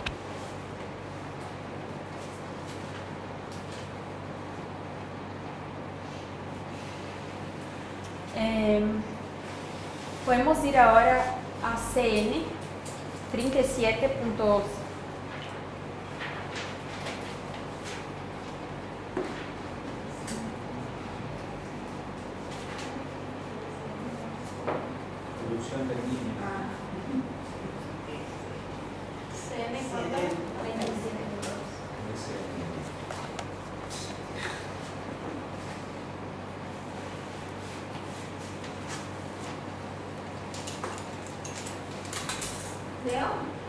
Eh, podemos ir ahora a C N treinta y siete punto dos. Evolución del niño. C N cuánto? treinta y siete punto dos. ¿Leo?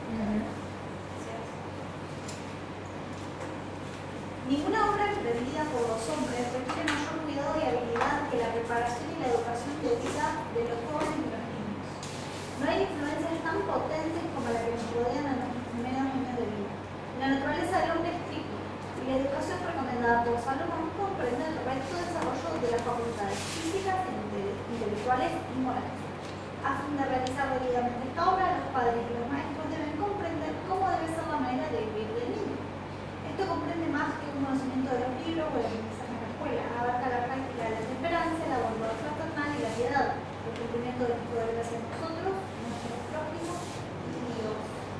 Ninguna obra emprendida por los hombres requiere mayor cuidado y habilidad que la preparación y la educación de vida de los jóvenes y los niños. No hay influencias tan potentes como la que nos rodean en nuestros primeros años de vida. La naturaleza del hombre es triple, y la educación recomendada por los alumnos comprende el recto desarrollo de las facultades físicas, intelectuales y morales. A fin de realizar debidamente esta obra, los padres y los maestros deben comprender cómo debe ser la manera de vivir del niño. Esto comprende más que un conocimiento de los libros o el aprendizaje en la escuela. Abarca la práctica de la temperancia, la bondad fraternal y la piedad, el cumplimiento de nuestro deber hacia nosotros, nuestros prójimos y Dios.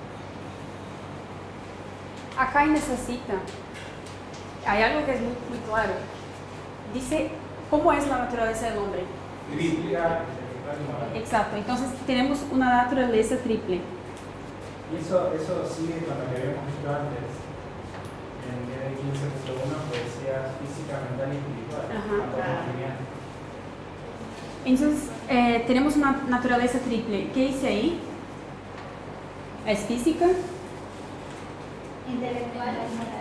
Acá hay necesita. Hay algo que es muy, muy claro. Dice, ¿cómo es la naturaleza del hombre? Triple. Exacto, entonces tenemos una naturaleza triple. Y eso, eso sigue con lo que habíamos visto antes, en D D quince punto uno, que decía física, mental y espiritual. Ajá. Entonces, eh, tenemos una naturaleza triple. ¿Qué dice ahí? ¿Es física? Intelectual y moral.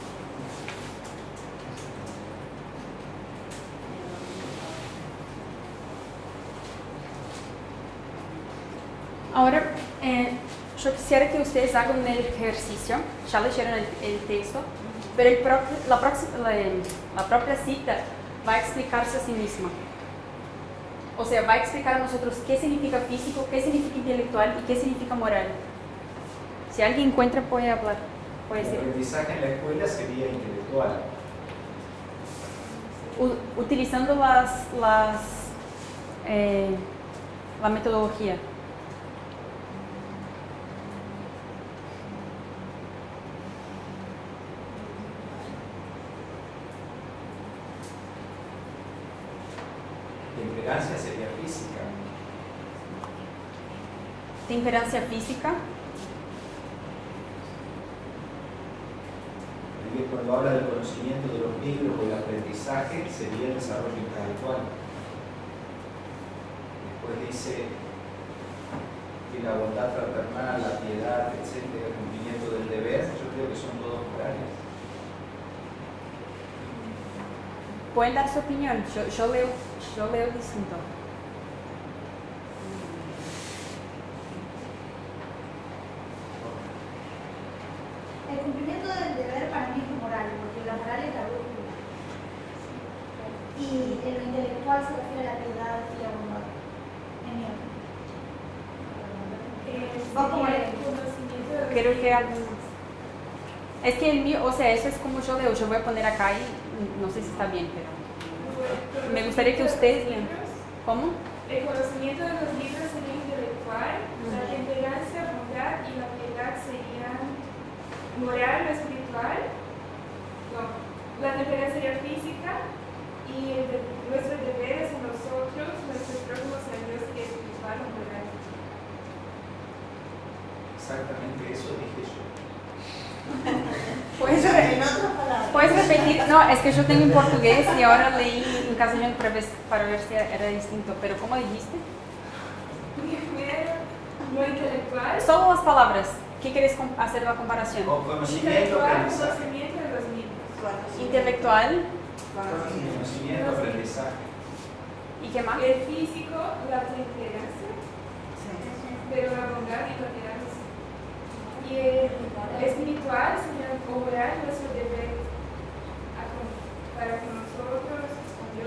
Ahora, eh, yo quisiera que ustedes hagan un ejercicio, ya leyeron el, el texto, pero el propio, la, próxima, la, la propia cita va a explicarse a sí misma. O sea, va a explicar a nosotros qué significa físico, qué significa intelectual y qué significa moral. Si alguien encuentra, puede hablar. Puede El decir. aprendizaje en la escuela sería intelectual. U, utilizando las, las, eh, la metodología. Temperancia sería física. Temperancia física. Y cuando habla del conocimiento de los libros o el aprendizaje, sería el desarrollo intelectual. Después dice que la bondad fraternal, la piedad, etcétera, el cumplimiento del deber, yo creo que son todos morales. Pueden dar su opinión, yo, yo, leo, yo leo distinto. El cumplimiento del deber para mí es moral, porque la moral es la brújula. Y en lo intelectual se refiere a la piedad y la bondad. En mi opinión. Eh, ¿Vos cómo sería lees? el conocimiento de los Creo que libros. algunos. Es que el mío, o sea, eso es como yo leo, yo voy a poner acá y no sé si está bien, pero me gustaría que ustedes lean. ¿Cómo? El conocimiento de los libros sería intelectual, la temperancia, bondad y la piedad serían moral o espiritual. No, la temperancia sería física y el de, nuestros deberes a nosotros, nuestros próximos a Dios, que es espiritual o moral. Exactamente eso dije yo. ¿Puedes, En otras palabras. ¿Puedes repetir? No, es que yo tengo en portugués y ahora leí en castellano para ver, para ver si era distinto, pero ¿cómo dijiste? Primero, lo intelectual. Solo las palabras. ¿Qué quieres com- hacer la comparación? Con conocimiento, Intelectual, aprendizaje. conocimiento de los libros. Intelectual. Conocimiento, aprendizaje. ¿Y qué más? El físico, la temperancia, pero la bondad y la piedad. Y el espiritual sería cobrar nuestro deber a con- para con nosotros, con Dios.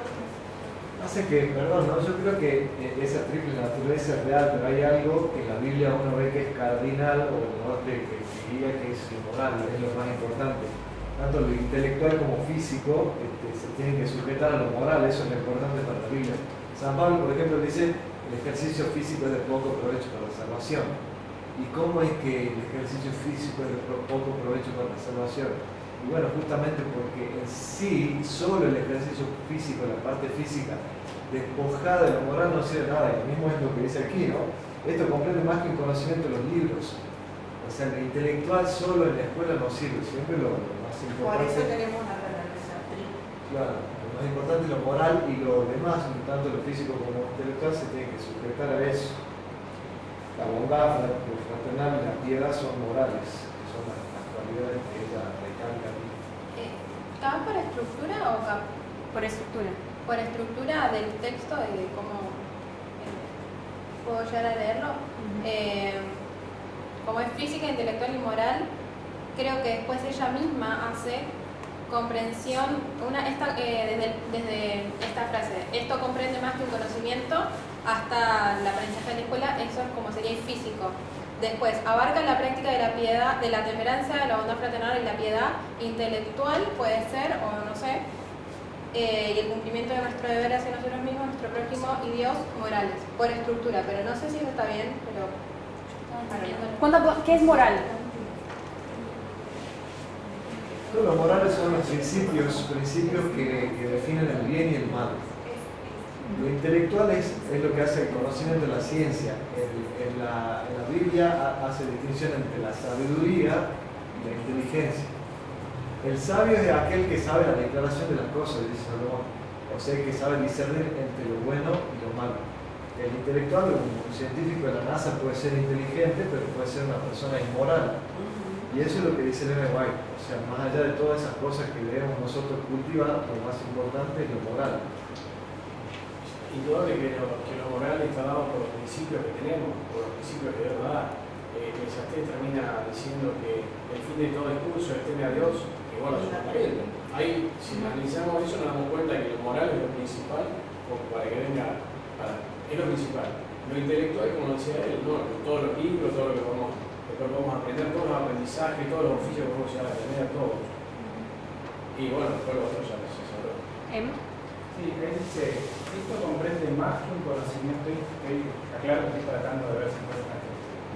Pasa que, perdón, ¿no? Yo creo que esa triple naturaleza es real, pero hay algo que en la Biblia uno ve que es cardinal o norte que, que guía, que es lo moral, es lo más importante. Tanto lo intelectual como físico este, se tienen que sujetar a lo moral, eso es lo importante para la Biblia. San Pablo, por ejemplo, dice el ejercicio físico es de poco provecho para la salvación. ¿Y cómo es que el ejercicio físico es de poco provecho para la salvación? Y bueno, justamente porque en sí, solo el ejercicio físico, la parte física, despojada de lo moral no sirve nada. Y lo mismo es lo que dice aquí, ¿no? Esto comprende más que un conocimiento de los libros. O sea, el intelectual solo en la escuela no sirve, siempre lo, lo más importante. Por eso tenemos una naturaleza triple. Claro, lo más importante es lo moral y lo demás, tanto lo físico como lo intelectual, se tiene que sujetar a eso. La bondad, la fraternal y la piedad son morales, que son las, las cualidades que ella recalca aquí. Eh, ¿Cabe por estructura o cabe Por estructura. por estructura del texto y de cómo eh, puedo llegar a leerlo? Uh-huh. eh, como es física, intelectual y moral, creo que después ella misma hace comprensión, una, esta, eh, desde, desde esta frase, esto comprende más que un conocimiento, hasta el aprendizaje de la escuela, eso es como sería el físico. Después, abarca la práctica de la piedad, de la temperancia, de la bondad fraternal y la piedad intelectual, puede ser, o no sé, eh, y el cumplimiento de nuestro deber hacia nosotros mismos, nuestro prójimo y Dios, morales, por estructura, pero no sé si eso está bien, pero estamos viéndolo. Cuando habla- ¿Qué es moral? Todos los morales son los principios, principios que, que definen el bien y el mal. Lo intelectual es, es lo que hace el conocimiento de la ciencia. En, en, la, en la Biblia hace distinción entre la sabiduría y la inteligencia. El sabio es aquel que sabe la declaración de las cosas, dice Salomón. O sea, que sabe discernir entre lo bueno y lo malo. El intelectual, un científico de la NASA, puede ser inteligente, pero puede ser una persona inmoral. Y eso es lo que dice Ellen White. O sea, más allá de todas esas cosas que debemos nosotros cultivar, lo más importante es lo moral. Indudable que lo, que lo moral está dado por los principios que tenemos, por los principios que Dios nos da. Eh, Eclesiastés termina diciendo que el fin de todo discurso es temer a Dios, y bueno, eso está bien. Ahí, si analizamos eso, nos damos cuenta que lo moral es lo principal, o para que venga, para, es lo principal. Lo intelectual, como decía él, ¿no? Todos los libros, todo lo que podemos, lo que podemos aprender, todos los aprendizajes, todos los oficios que podemos llegar a tener, todos. Y bueno, después lo otro ya se sabrá. Em, Sí, él dice, esto comprende más que un conocimiento, y aclaro que estoy tratando de ver si puede estar.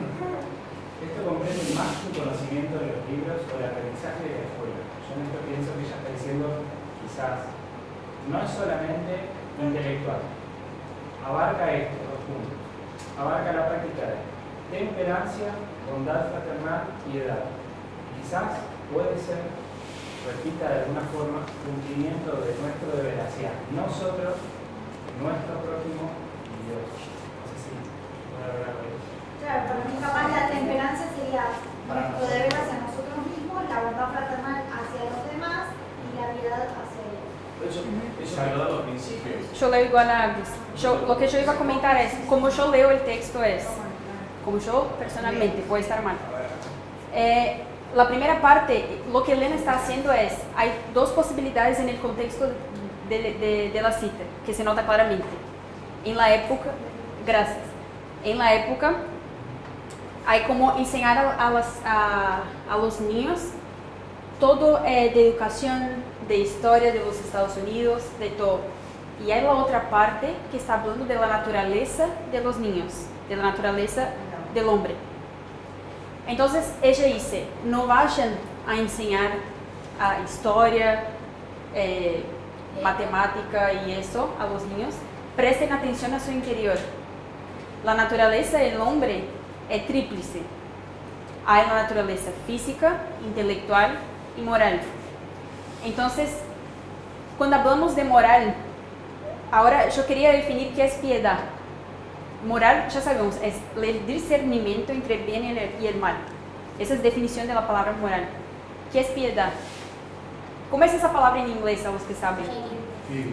Esto comprende más que un conocimiento de los libros o el aprendizaje de la escuela. Yo en esto pienso que ella está diciendo, quizás, no es solamente intelectual, abarca esto, dos puntos. Abarca la práctica de temperancia, bondad fraternal y edad. Quizás puede ser, repita de alguna forma, cumplimiento de nuestro deber hacia nosotros, nuestro prójimo y Dios. No sé si voy a hablar de eso. Claro, para mí capaz la temperancia sería Para nuestro deber hacia nosotros mismos, la bondad fraternal hacia los demás y la piedad hacia Dios. Eso, eso me lo da los principios. Yo leo igual a Agnes. Yo, lo que yo iba a comentar es, como yo leo el texto es, como yo personalmente, puede estar mal. Eh, la primera parte, lo que Elena está haciendo es, hay dos posibilidades en el contexto de, de, de la cita, que se nota claramente. En la época, gracias, en la época, hay como enseñar a, a, las, a, a los niños todo eh, de educación, de historia de los Estados Unidos, de todo. Y hay la otra parte que está hablando de la naturaleza de los niños, de la naturaleza del hombre. Entonces ella dice, no vayan a enseñar a historia, eh, matemática y eso a los niños, presten atención a su interior. La naturaleza del hombre es tríplice. Hay la naturaleza física, intelectual y moral. Entonces, cuando hablamos de moral, ahora yo quería definir qué es piedad. Moral, ya sabemos, es el discernimiento entre el bien y el mal. Esa es la definición de la palabra moral. ¿Qué es piedad? ¿Cómo es esa palabra en inglés a los que saben? Sí.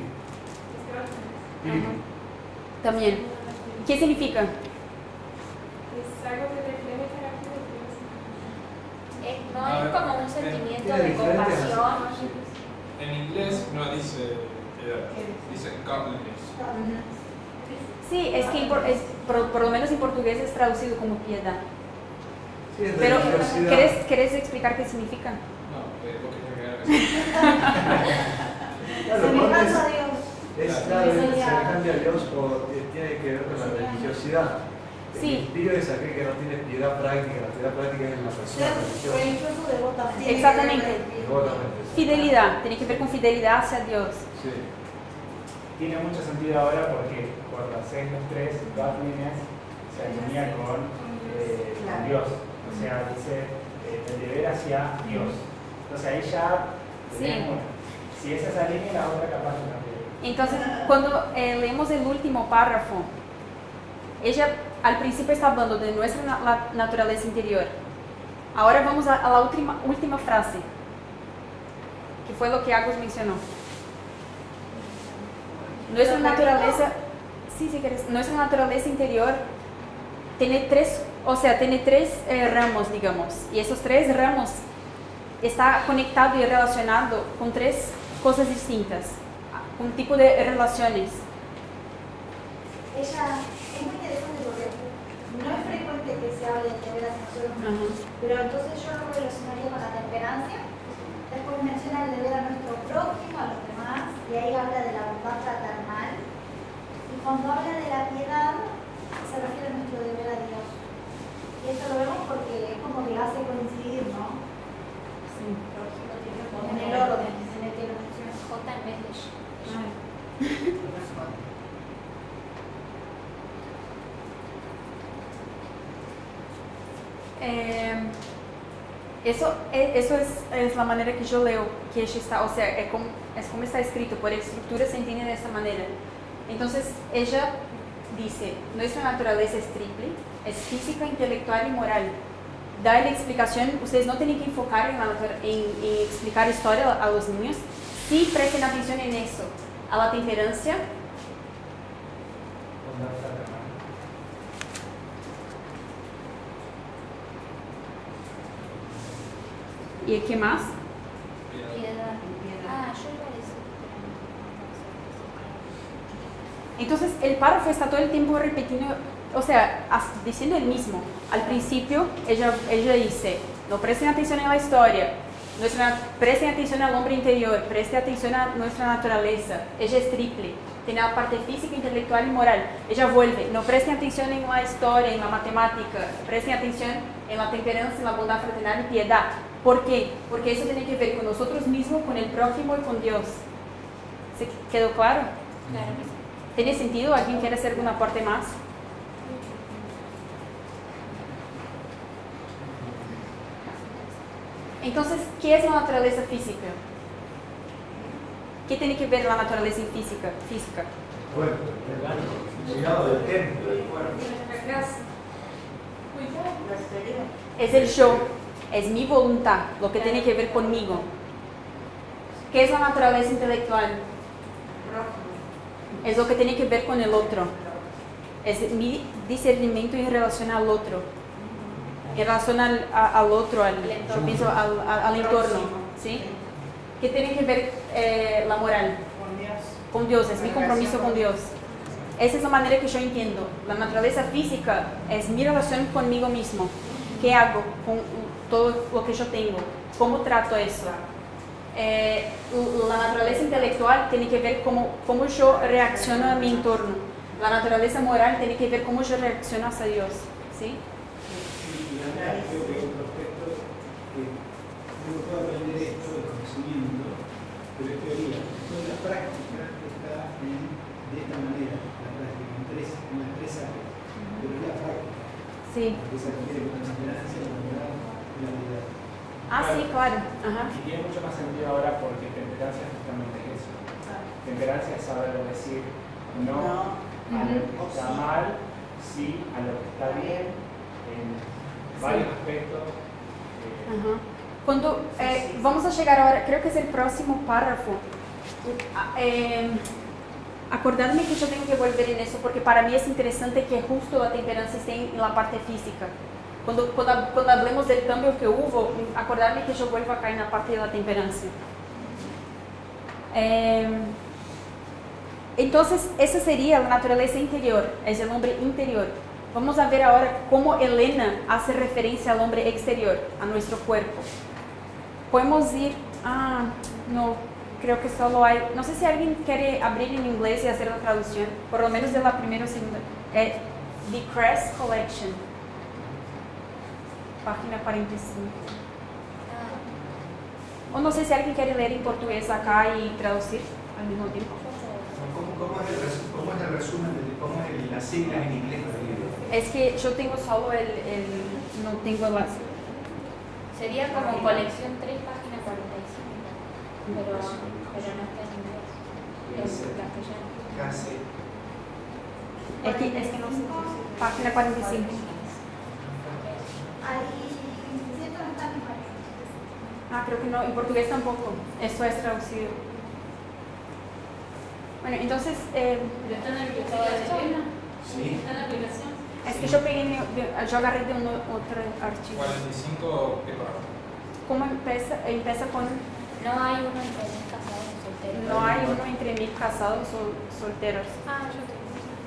Ajá. También. ¿Qué significa? Es algo que refleja el carácter de Dios. Es, no es como un sentimiento Tiene de diferentes compasión. En inglés no dice edad, dice dice godliness. Sí, es que por, es, por, por lo menos en portugués es traducido como piedad. Sí, es Pero, religiosidad. ¿querés, ¿querés explicar qué significa? No, eh, porque es Claro, Semejanza es- a Dios. Es claro, es semejante a Dios o eh, tiene que ver con la religiosidad. El Sí. impío es aquel que no tiene piedad práctica, la piedad práctica es la persona Ser religiosa. religioso devotamente. Exactamente. Devotamente, sí. Fidelidad, tiene que ver con fidelidad hacia Dios. Sí. Tiene mucho sentido ahora porque por las seis los tres, godliness se alinea con, eh, con Dios. O sea, dice eh, el deber hacia Dios. Entonces ahí ya tenemos una. Si esa es la línea, la otra capaz que también. Entonces, cuando eh, leemos el último párrafo, ella al principio está hablando de nuestra na- la naturaleza interior. Ahora vamos a, a la última, última frase, que fue lo que Agus mencionó. Nuestra naturaleza, sí, si quieres, nuestra naturaleza interior tiene tres, o sea, tiene tres eh, ramos, digamos, y esos tres ramos está conectado y relacionado con tres cosas distintas, un tipo de relaciones. Ella es muy interesante porque no es frecuente que se hable de deber hacia nosotros mismos, Ajá. pero entonces yo lo relacionaría con la temperancia. Después menciona el deber a nuestro prójimo, a los demás, y ahí habla de la bondad fraternal. Y cuando habla de la piedad, se refiere a nuestro deber a Dios. Y esto lo vemos porque es como que lo hace coincidir, ¿no? Sí. En el orden, en el que lo menciona. J en vez de sh. Eh, eso eh, eso es, es la manera que yo leo que ella está, o sea, es como, es como está escrito, por estructura se entiende de esa manera. Entonces, ella dice, nuestra naturaleza es triple, es física, intelectual y moral. Da la explicación, ustedes no tienen que enfocar en, la, en, en explicar historia a los niños, sí presten atención en eso, a la temperancia, Bondad fraternal. ¿y qué más? Piedad. Ah, yo iba a decir. Entonces el párrafo está todo el tiempo repitiendo, o sea, as- diciendo el mismo. Al principio ella, ella dice, no presten atención en la historia, nuestra, presten atención al hombre interior, presten atención a nuestra naturaleza. Ella es triple, tiene la parte física, intelectual y moral. Ella vuelve, no presten atención en la historia, en la matemática, presten atención en la temperancia, en la bondad fraternal y piedad. ¿Por qué? Porque eso tiene que ver con nosotros mismos, con el prójimo y con Dios. ¿Se quedó claro? Claro que sí. ¿Tiene sentido? ¿Alguien quiere hacer alguna parte más? Entonces, ¿qué es la naturaleza física? ¿Qué tiene que ver la naturaleza física? física? Bueno, el llegado del templo. Es el yo, es mi voluntad, lo que tiene que ver conmigo. ¿Qué es la naturaleza intelectual? Es lo que tiene que ver con el otro. Es mi discernimiento en relación al otro. En relación al, a- al otro, al, yo pienso al, al- al entorno. ¿Sí? ¿Qué tiene que ver eh, la moral? Con Dios, es mi compromiso con Dios. Esa es la manera que yo entiendo. La naturaleza física es mi relación conmigo mismo. ¿Qué hago con todo lo que yo tengo? ¿Cómo trato eso? Eh, la naturaleza intelectual tiene que ver cómo, cómo yo reacciono a mi entorno. La naturaleza moral tiene que ver cómo yo reacciono hacia Dios. ¿Sí? Y acá creo que hay otro aspecto que uno puede aprender esto de conocimiento, pero es teoría. Entonces la práctica está en, de esta manera, la práctica, en tres, en las tres áreas. Teoría práctica, Sí. que se refiere con la temperancia, la bondad y la piedad. Ah, sí, claro. Ajá. Y tiene mucho más sentido ahora porque temperancia justamente es eso. Temperancia es saber decir no, a lo que está mal, sí a lo que está bien, en varios aspectos. eh, Ajá. Cuando, eh, vamos a llegar ahora, creo que es el próximo párrafo. Ah, eh, acordarme que yo tengo que volver en eso porque para mí es interesante que justo la temperancia esté en la parte física. Cuando, cuando, cuando hablemos del cambio que hubo, acordarme que yo vuelvo acá en la parte de la temperancia. Eh, entonces esa sería la naturaleza interior, es el hombre interior. Vamos a ver ahora cómo Elena hace referencia al hombre exterior, a nuestro cuerpo. Podemos ir, ah, no, creo que solo hay, no sé si alguien quiere abrir en inglés y hacer la traducción, por lo menos de la primera o segunda. Eh, The Crest Collection, página cuarenta y cinco. O no sé si alguien quiere leer en portugués acá y traducir al mismo tiempo. ¿Cómo, cómo, es, el resu- cómo es el resumen, de, cómo es el- las siglas en inglés del libro? Es que yo tengo solo el, el no tengo las... Sería como colección tres, página cuarenta y cinco. Pero, pero no está en inglés. Es en castellano. Casi. Es que, es que no sé. Página cuarenta y cinco. Ahí, veintisiete no está en inglés. Ah, creo que no, en portugués tampoco. Esto es traducido. Bueno, entonces, eh, ¿Pero está en la biblioteca de Elena? Sí. ¿Está en la aplicación? es que yo pegué, mi- de- yo agarré de uno, otro archivo. cuarenta y cinco, ¿qué párrafo? ¿Cómo empieza? Empieza con, No hay uno entre mil casados y solteros. no hay uno entre mil casados o solteros. Ah, yo tengo.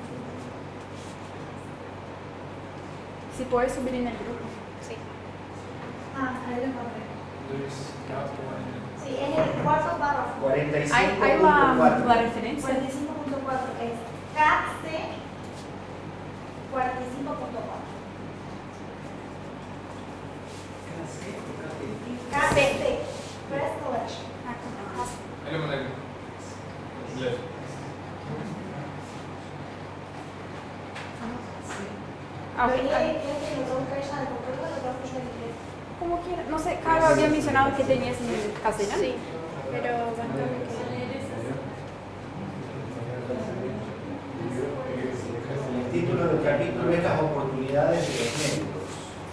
Si puedes subir en el grupo. Sí. Ah, ahí lo encontré. Luis, Sí, es el cuarto párrafo. cuarenta y cinco Hay, hay punto la, cuatro. la referencia. cuarenta y cinco punto cuatro es K C cuarenta y cinco punto cuatro. K C, Press Collection. Ahí lo mandé. Inglés. Ah, Pero ok. ella ella que lo traduzca ella de portugués, lo traduzco yo en inglés. Como quiera. No sé, Caro había mencionado que tenías en castellano. Sí, pero bastante que... El título del capítulo es las oportunidades de los médicos.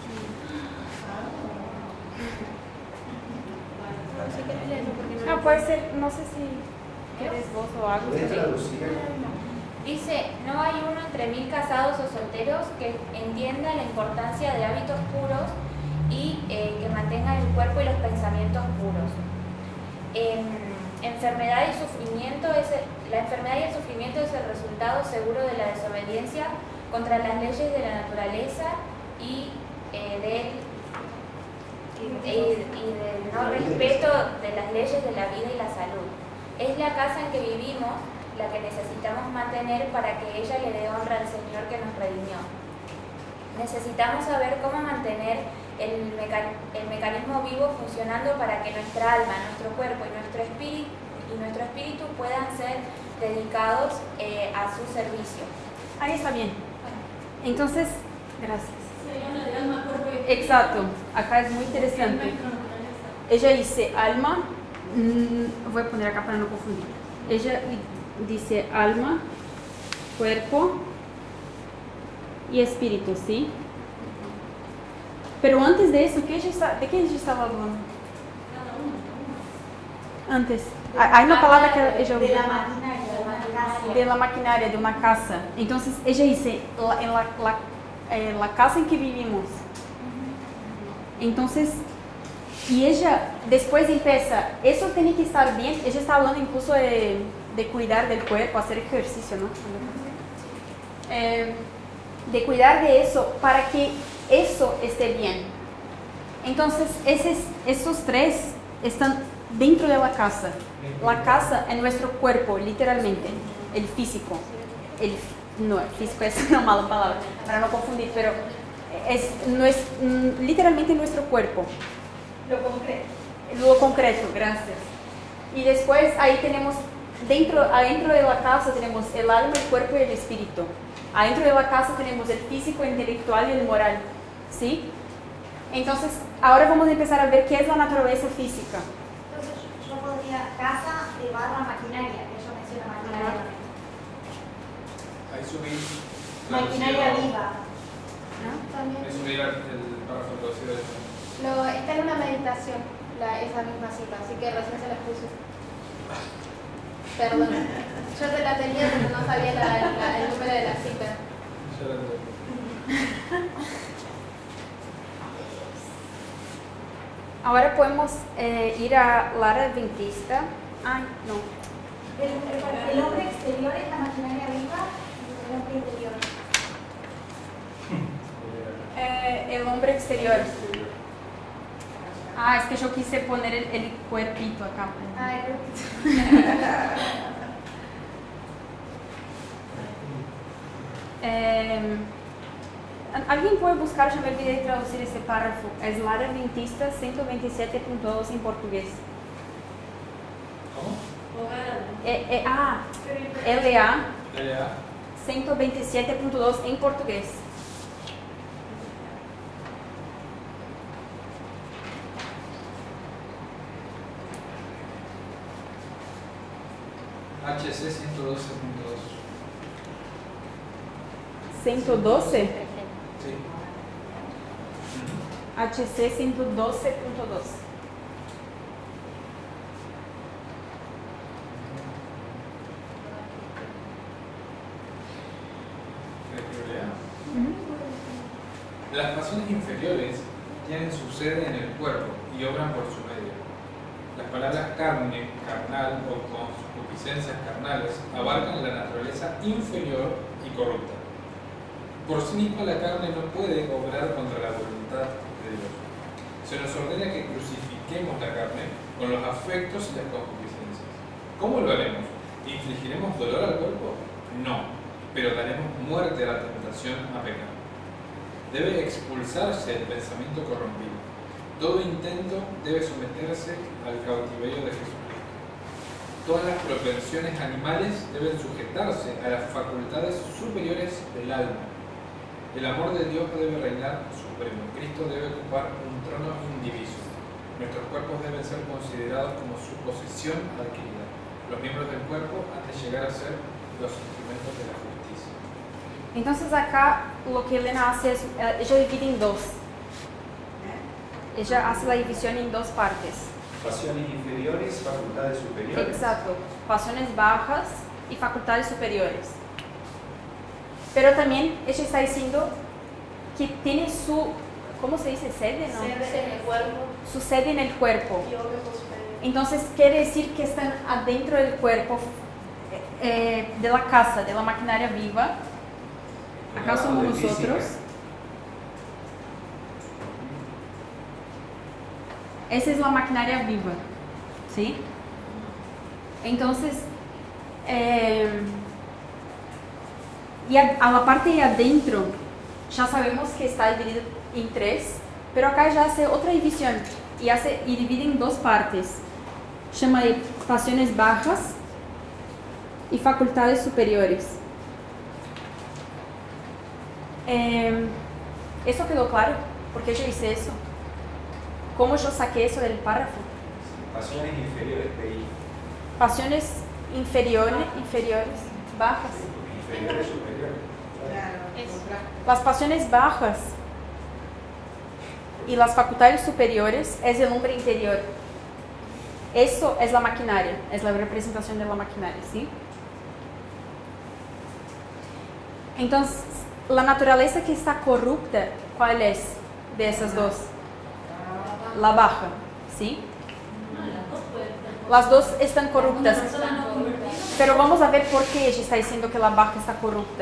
Si querés leerlo porque no... Ah, puede ser, no sé si quieres vos o algo. ¿Podés traducir? Dice, no hay uno entre mil casados o solteros que entienda la importancia de hábitos puros y eh, que mantengan el cuerpo y los pensamientos puros. En enfermedad y sufrimiento es el- la enfermedad y el sufrimiento es el resultado seguro de la desobediencia contra las leyes de la naturaleza y, eh, del, y, y del no respeto de las leyes de la vida y la salud. Es la casa en que vivimos la que necesitamos mantener para que ella le dé honra al Señor que nos redimió. Necesitamos saber cómo mantener el, meca- el mecanismo vivo funcionando para que nuestra alma, nuestro cuerpo y nuestro espíritu, y nuestro espíritu puedan ser dedicados eh, a su servicio. Ahí está bien. Entonces, gracias. Sí, hay una de alma, cuerpo y Exacto, acá es muy interesante. Ella dice alma, mm, voy a poner acá para no confundir. Ella dice alma, cuerpo y espíritu, ¿sí? Pero antes de eso, ¿qué ella está, ¿de qué ella estaba hablando? Antes, hay una palabra que ella De la usa. maquinaria, de la casa. De la maquinaria, de una casa. Entonces, ella dice, la- en la, la- eh, la casa en que vivimos. Entonces, y ella después empieza, eso tiene que estar bien. Ella está hablando incluso de, de cuidar del cuerpo, hacer ejercicio, ¿no? Eh, de cuidar de eso para que eso esté bien. Entonces, esos, esos tres están dentro de la casa. La casa es nuestro cuerpo, literalmente, el físico. El, no, el físico es una mala palabra, para no confundir, pero es, no es mm, literalmente nuestro cuerpo. Lo concreto. Lo concreto, gracias. Y después ahí tenemos, dentro, adentro de la casa tenemos el alma, el cuerpo y el espíritu. Adentro de la casa tenemos el físico, el intelectual y el moral. ¿Sí? Entonces, ahora vamos a empezar a ver qué es la naturaleza física. Entonces yo podría casa de barra maquinaria, que ella menciona maquinaria. Ahí subí. la Maquinaria traducción. viva. También. Ahí subí el el párrafo traducido de Lo, está en una meditación, la, esa misma cita, así que recién se las puse. Perdón. Yo te la tenía, pero no sabía la, la- el número de la cita. Ya la tengo. Ahora podemos eh, ir a Lara Adventista. Ay, no. El, el, el hombre exterior es la maquinaria viva y el hombre interior. Eh, el hombre exterior. Ah, es que yo quise poner el, el cuerpito acá. Ah, el cuerpito. eh, ¿Alguien puede buscar, yo me olvidé de traducir ese párrafo? Es la Adventista ciento veintisiete punto dos en portugués. ¿Cómo? Eh, eh, ah, L A L A ciento veintisiete punto dos en portugués. H C ciento doce punto dos. ciento doce. Sí. H C ciento doce punto dos. Las pasiones inferiores tienen su sede en el cuerpo y obran por su medio. Las palabras carne, carnal o concupiscencias carnales abarcan la naturaleza inferior y corrupta. Por sí misma la carne no puede obrar contra la voluntad de Dios. Se nos ordena que crucifiquemos la carne con los afectos y las concupiscencias. ¿Cómo lo haremos? ¿Infligiremos dolor al cuerpo? No, pero daremos muerte a la tentación a pecar. Debe expulsarse el pensamiento corrompido. Todo intento debe someterse al cautiverio de Jesucristo. Todas las propensiones animales deben sujetarse a las facultades superiores del alma. El amor de Dios debe reinar supremo. Cristo debe ocupar un trono indiviso. Nuestros cuerpos deben ser considerados como su posesión adquirida. Los miembros del cuerpo han de llegar a ser los instrumentos de la justicia. Entonces acá lo que Elena hace es, ella divide en dos. Ella hace la división en dos partes. Pasiones inferiores, facultades superiores. Exacto. Pasiones bajas y facultades superiores. Pero también ella está diciendo que tiene su, ¿cómo se dice? Sede, ¿no? Sede en el cuerpo. Su sede en el cuerpo. Y órganos superiores. Entonces quiere decir que están adentro del cuerpo, eh, de la casa, de la maquinaria viva. Acá somos nosotros. Esa es la maquinaria viva, ¿sí? Entonces, eh, y a, a la parte de adentro, ya sabemos que está dividido en tres, pero acá ya hace otra división y, hace, y divide en dos partes. Llama de pasiones bajas y facultades superiores. Eh, ¿Eso quedó claro? ¿Por qué yo hice eso? ¿Cómo yo saqué eso del párrafo? Pasiones inferiores, P I. Pasiones inferiores, inferiores, bajas. Inferiores, superiores. Las pasiones bajas y las facultades superiores es el hombre interior. Eso es la maquinaria, es la representación de la maquinaria, ¿sí? Entonces, la naturaleza que está corrupta, ¿cuál es de esas dos? La baja, ¿sí? Las dos están corruptas. Pero vamos a ver por qué ella está diciendo que la baja está corrupta.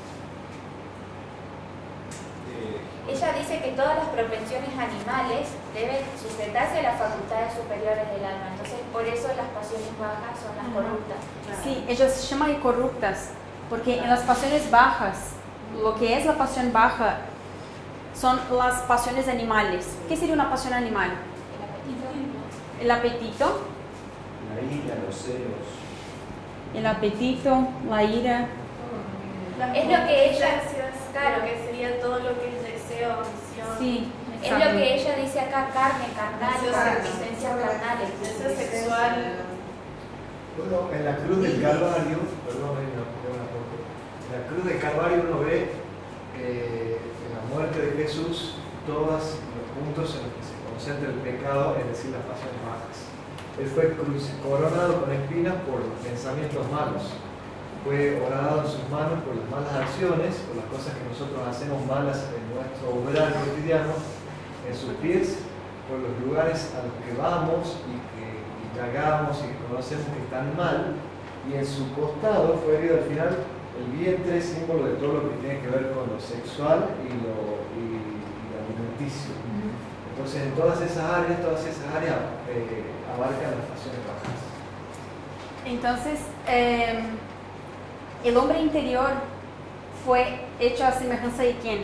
Ella dice que todas las propensiones animales deben sujetarse a las facultades superiores del alma. Entonces, por eso las pasiones bajas son las corruptas. Sí, ellas se llaman de corruptas, porque en las pasiones bajas, lo que es la pasión baja son las pasiones animales. ¿Qué sería una pasión animal? El apetito. La ira, los celos. El apetito, la ira. Las Es lo que ella, concupiscencias, claro, que sería todo lo que es deseo, ambición. Sí, es lo que ella dice acá, carne, carnal, Deseo concupiscencias carnales. Deseo sexual. Bueno, en la cruz del Calvario, perdón, hay una, una foto. En la cruz del Calvario uno ve eh, en la muerte de Jesús todos los puntos en los que se concentra el pecado, es decir, las pasiones bajas. Él fue coronado con espinas por los pensamientos malos. Fue horadado en sus manos por las malas acciones, por las cosas que nosotros hacemos malas en nuestro obrar cotidiano, en sus pies, por los lugares a los que vamos y que indagamos y que conocemos que están mal, y y en su costado fue herido al final el vientre, símbolo de todo lo que tiene que ver con lo sexual y lo, y, y lo alimenticio. Entonces, en todas esas áreas, todas esas áreas eh, abarcan las pasiones bajas. Entonces, eh, el hombre interior fue hecho a semejanza de quién?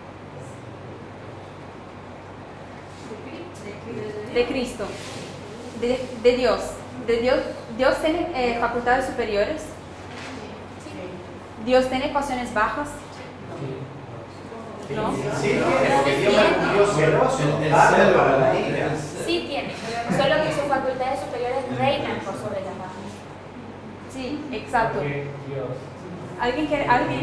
De Cristo, de, de Dios. De Dios. Dios tiene eh, facultades superiores. Dios tiene pasiones bajas. ¿No? Sí, porque Dios es un Dios celoso, tarda para la ira. Sí tiene, solo que sus facultades superiores reinan por sobre las bajas. Sí, exacto. Porque Dios. ¿Alguien quiere? ¿Alguien?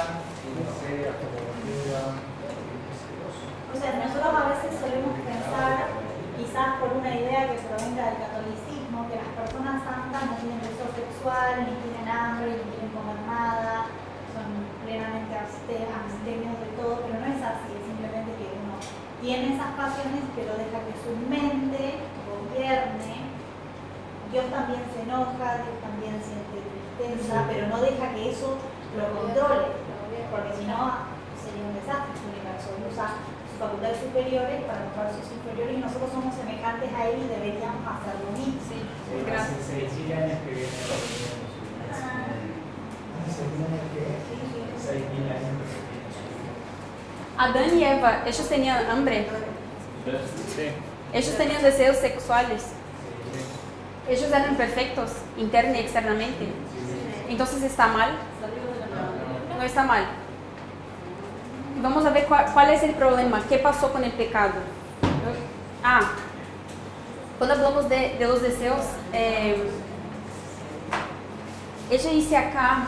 O sea, nosotros a veces solemos pensar, quizás por una idea que provenga del catolicismo, que las personas santas no tienen deseo sexual, ni tienen hambre, ni quieren comer nada, son plenamente abste- abstemios de todo, pero no es así, es simplemente que uno tiene esas pasiones, pero deja que su mente gobierne. Dios también se enoja, Dios también siente tristeza, pero no deja que eso lo controle, porque si no sería un desastre su universo. Usa sus facultades superiores para enojar a sus inferiores y nosotros somos semejantes a él y deberíamos hacer lo mismo. Sí, Hace gracias. seis mil años que viene la opinión musulmana. Hace seis mil años que seis mil años que viene su Adán y Eva, ellos tenían hambre, Sí. ellos tenían deseos sexuales, ellos eran perfectos, interna y externamente. Entonces, ¿está mal? No está mal. Vamos a ver cuál, cuál es el problema, qué pasó con el pecado. Ah, cuando hablamos de, de los deseos, eh, ella dice acá,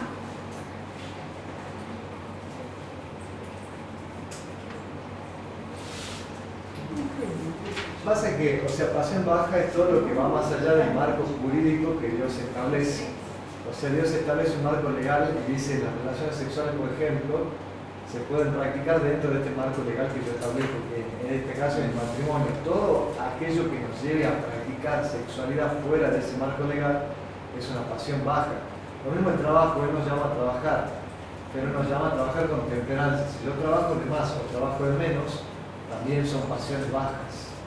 Pasa que, o sea, pasión baja es todo lo que va más allá del marco jurídico que Dios establece. O sea, Dios establece un marco legal y dice las relaciones sexuales, por ejemplo, se pueden practicar dentro de este marco legal que yo establezco, que en este caso es el matrimonio. Todo aquello que nos lleve a practicar sexualidad fuera de ese marco legal es una pasión baja. Lo mismo el trabajo, Él nos llama a trabajar, pero nos llama a trabajar con temperancia. Si yo trabajo de más o trabajo de menos, también son pasiones bajas.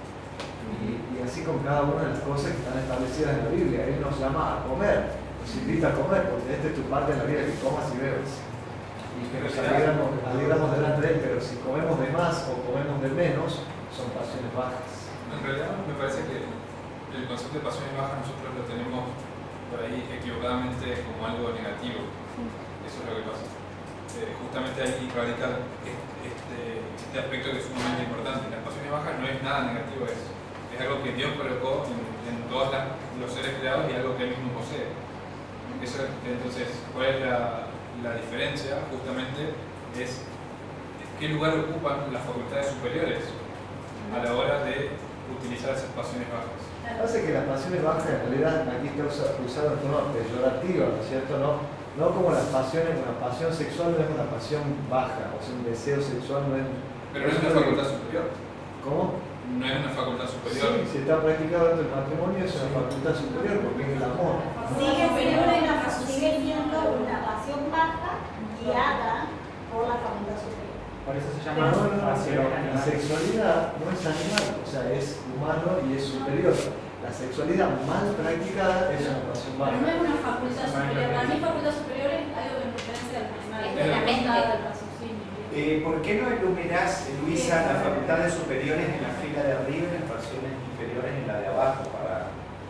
Y, y así con cada una de las cosas que están establecidas en la Biblia. Él nos llama a comer, nos invita a comer, porque esta es tu parte en la vida, que comas y bebas. Y que nos alegramos, alegramos delante de Él, pero si comemos de más o comemos de menos, son pasiones bajas. En realidad me parece que el concepto de pasiones bajas nosotros lo tenemos por ahí equivocadamente como algo negativo. Eso es lo que pasa. Eh, justamente ahí radica este, este aspecto que es sumamente importante. Las pasiones bajas no es nada negativo, es, es algo que Dios colocó en, en todos la, los seres creados y algo que Él mismo posee. Eso, entonces, ¿cuál es la, la diferencia? Justamente es qué lugar ocupan las facultades superiores a la hora de utilizar esas pasiones bajas. Pasa que las pasiones bajas en realidad aquí está usado en forma peyorativa, ¿no es cierto? No, no como las pasiones, una pasión sexual no es una pasión baja, o sea, un deseo sexual no es... Pero no es una facultad superior. ¿Cómo? No es una facultad superior. Sí, si está practicado dentro del matrimonio es una facultad superior porque es el amor. Sigue siendo una, sigue siendo una pasión baja guiada por la facultad superior. Por eso se No, llama no, no, pasión pero la animal. sexualidad no es animal, o sea, es humano y es superior. La sexualidad mal practicada es una pasión baja. Pero no es una facultad superior. Para mí, facultad superior es algo que pertenece al animal. Es de la mente. Al raciocinio. Eh, ¿Por qué no iluminás, Luisa, las facultades superiores en la fila de arriba y las pasiones inferiores en la de abajo? Para...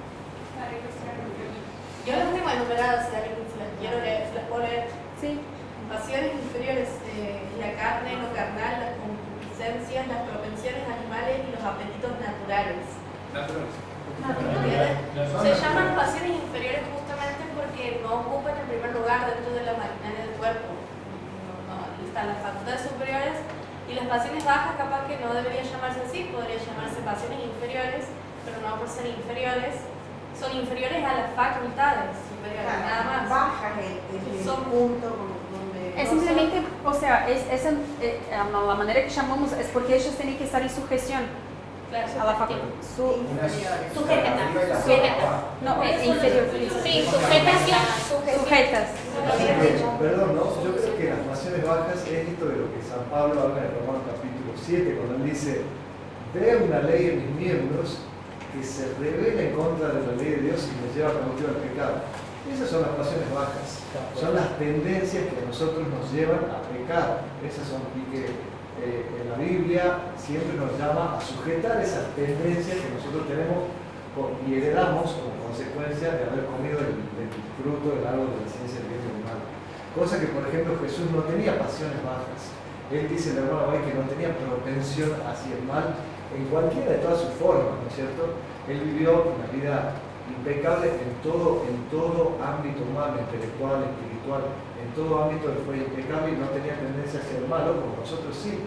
Yo las tengo enumeradas, si alguien se las quiero leer, se las puedo leer. sí, Pasiones inferiores, eh, la carne, lo carnal, las concupiscencias, las propensiones animales y los apetitos naturales. Naturales. Se llaman pasiones inferiores justamente porque no ocupan el primer lugar dentro de la maquinaria del cuerpo. No, no, están las facultades superiores y las pasiones bajas, capaz que no debería llamarse así, podría llamarse pasiones inferiores, pero no por ser inferiores, son inferiores a las facultades superiores, nada más. Bajas el, el, el Son- punto donde... es simplemente, o sea, es, es, eh, la manera que llamamos es porque ellos tienen que estar en sujeción. a la facultad. Su, Sujeta. Sujeta. No, es inferior. Sí, sujetación. Sujetas. Perdón, ¿no? Yo creo que las pasiones bajas es esto de lo que San Pablo habla en Romanos capítulo siete, cuando él dice, veo una ley en mis miembros que se revela en contra de la ley de Dios y me lleva cautivo al pecado. Esas son las pasiones bajas, son las tendencias que a nosotros nos llevan a pecar. Esas son, y que eh, en la Biblia siempre nos llama a sujetar esas tendencias que nosotros tenemos y heredamos como consecuencia de haber comido el, el fruto del árbol de la ciencia del bien y del mal. Cosa que, por ejemplo, Jesús no tenía pasiones bajas. Él dice en la hermana hoy que no tenía propensión hacia el mal en cualquiera de todas sus formas, ¿no es cierto? Él vivió una vida impecable en todo, en todo ámbito humano, intelectual, espiritual, en todo ámbito él fue impecable y no tenía tendencia hacia el malo, como nosotros sí.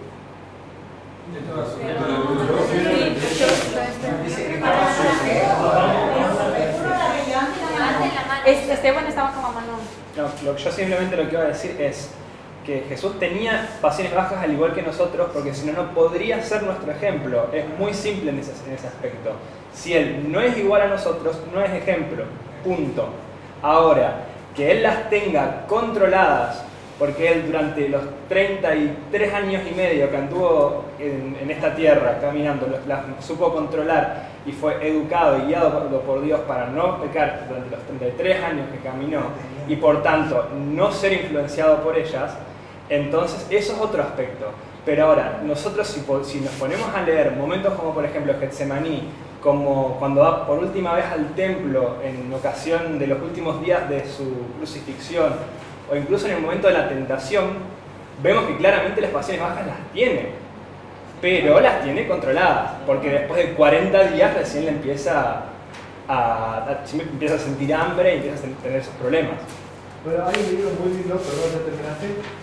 Esteban estaba con la mano. No, lo que yo simplemente lo que iba a decir es que Jesús tenía pasiones bajas al igual que nosotros, porque si no, no podría ser nuestro ejemplo. Es muy simple en ese, en ese aspecto. Si Él no es igual a nosotros, no es ejemplo. Punto. Ahora, que Él las tenga controladas, porque Él durante los treinta y tres años y medio que anduvo en, en esta tierra caminando, las supo controlar y fue educado y guiado por, por Dios para no pecar durante los treinta y tres años que caminó y por tanto no ser influenciado por ellas, entonces eso es otro aspecto. Pero ahora, nosotros si, si nos ponemos a leer momentos como por ejemplo Getsemaní, como cuando va por última vez al templo en ocasión de los últimos días de su crucifixión, o incluso en el momento de la tentación, vemos que claramente las pasiones bajas las tiene, pero las tiene controladas, porque después de cuarenta días recién le empieza a, a, empieza a sentir hambre y empieza a tener esos problemas. Bueno, hay un libro muy lindo, perdón, ¿ya terminaste?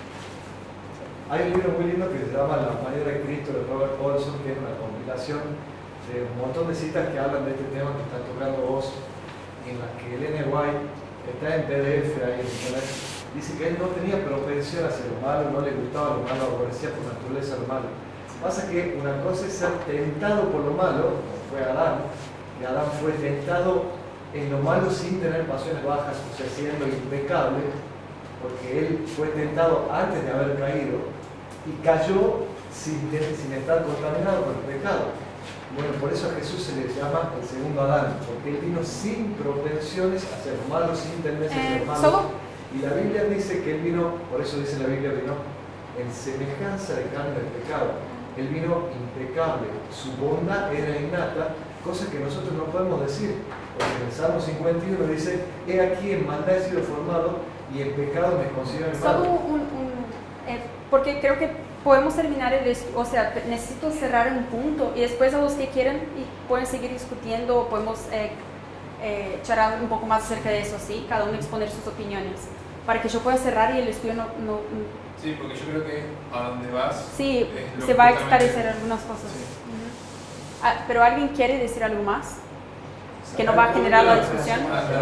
Hay un libro muy lindo que se llama La manera de Cristo de Robert Olson, que es una compilación de un montón de citas que hablan de este tema que está tocando vos, en las que Ellen White está en P D F ahí en internet. Dice que él no tenía propensión hacia lo malo, no le gustaba lo malo, aborrecía por naturaleza lo malo. Pasa que una cosa es ser tentado por lo malo, como fue Adán, y Adán fue tentado en lo malo sin tener pasiones bajas, o sea, siendo impecable, porque él fue tentado antes de haber caído y cayó sin, sin estar contaminado por el pecado. Bueno, por eso a Jesús se le llama el segundo Adán, porque él vino sin propensiones hacia lo malo, sin tendencia hacia lo malo. ¿Solo? Y la Biblia dice que él vino, por eso dice la Biblia, vino en semejanza de carne del pecado. Él vino impecable, su bondad era innata, cosa que nosotros no podemos decir, porque en el Salmo cincuenta y uno dice, he aquí en maldad he sido formado y en pecado me considero el Solo malo. un, un eh, porque creo que podemos terminar el estudio, o sea, necesito cerrar un punto y después a los que quieran y pueden seguir discutiendo, podemos eh, eh, charlar un poco más acerca de eso, ¿sí? Cada uno exponer sus opiniones, para que yo pueda cerrar y el estudio no... no sí, porque yo creo que a donde vas... Sí, es lo se va a justamente- esclarecer algunas cosas. Sí. Ujú. Ah, ¿pero alguien quiere decir algo más? ¿Que no va a generar la discusión?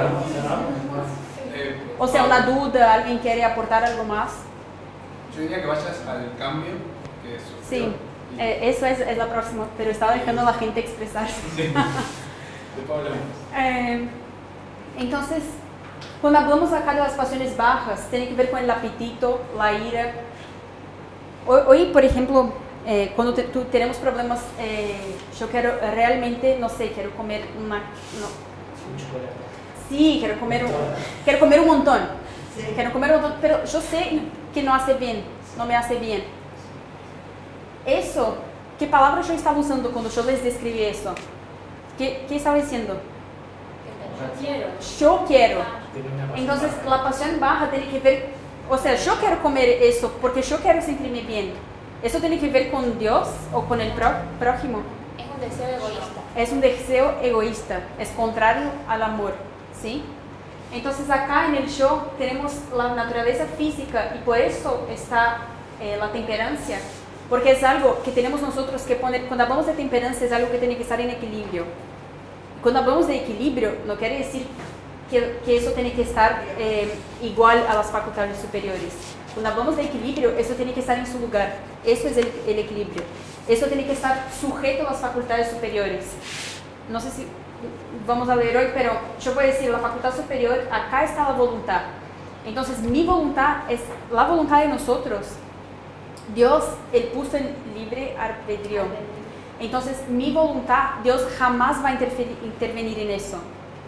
Eh, O sea, una duda, ¿alguien quiere aportar algo más? Yo diría que vayas al cambio que surgió. Sí, Y- eh, eso es, es la próxima, pero estaba dejando a la gente expresarse. Sí. Después hablamos. Eh, entonces, cuando hablamos acá de las pasiones bajas, tiene que ver con el apetito, la ira. Hoy, hoy por ejemplo, eh, cuando te- tú tenemos problemas, eh, yo quiero eh, realmente, no sé, quiero comer una... No, Un chocolate. sí, quiero comer un, quiero comer un montón. Quiero comer un montón, pero yo sé que no hace bien, no me hace bien. Eso, ¿qué palabra yo estaba usando cuando yo les describí eso? ¿Qué, qué estaba diciendo? Quiero. Yo quiero. Tiene una pasión Entonces, baja. la pasión baja tiene que ver, o sea, yo quiero comer eso porque yo quiero sentirme bien. ¿Eso tiene que ver con Dios o con el pró- prójimo? Es un deseo egoísta. Es un deseo egoísta, es contrario al amor, ¿sí? Entonces, acá en el show tenemos la naturaleza física y por eso está eh, la temperancia, porque es algo que tenemos nosotros que poner, cuando hablamos de temperancia es algo que tiene que estar en equilibrio. Cuando hablamos de equilibrio, no quiere decir que, que eso tiene que estar eh, igual a las facultades superiores. Cuando hablamos de equilibrio, eso tiene que estar en su lugar. Eso es el, el equilibrio. eso tiene que estar sujeto a las facultades superiores. No sé si vamos a leer hoy, pero yo puedo decir, la facultad superior, acá está la voluntad. Entonces, mi voluntad es la voluntad de nosotros. Dios, Él puso en libre albedrío. Entonces, mi voluntad, Dios jamás va a interferir, intervenir en eso.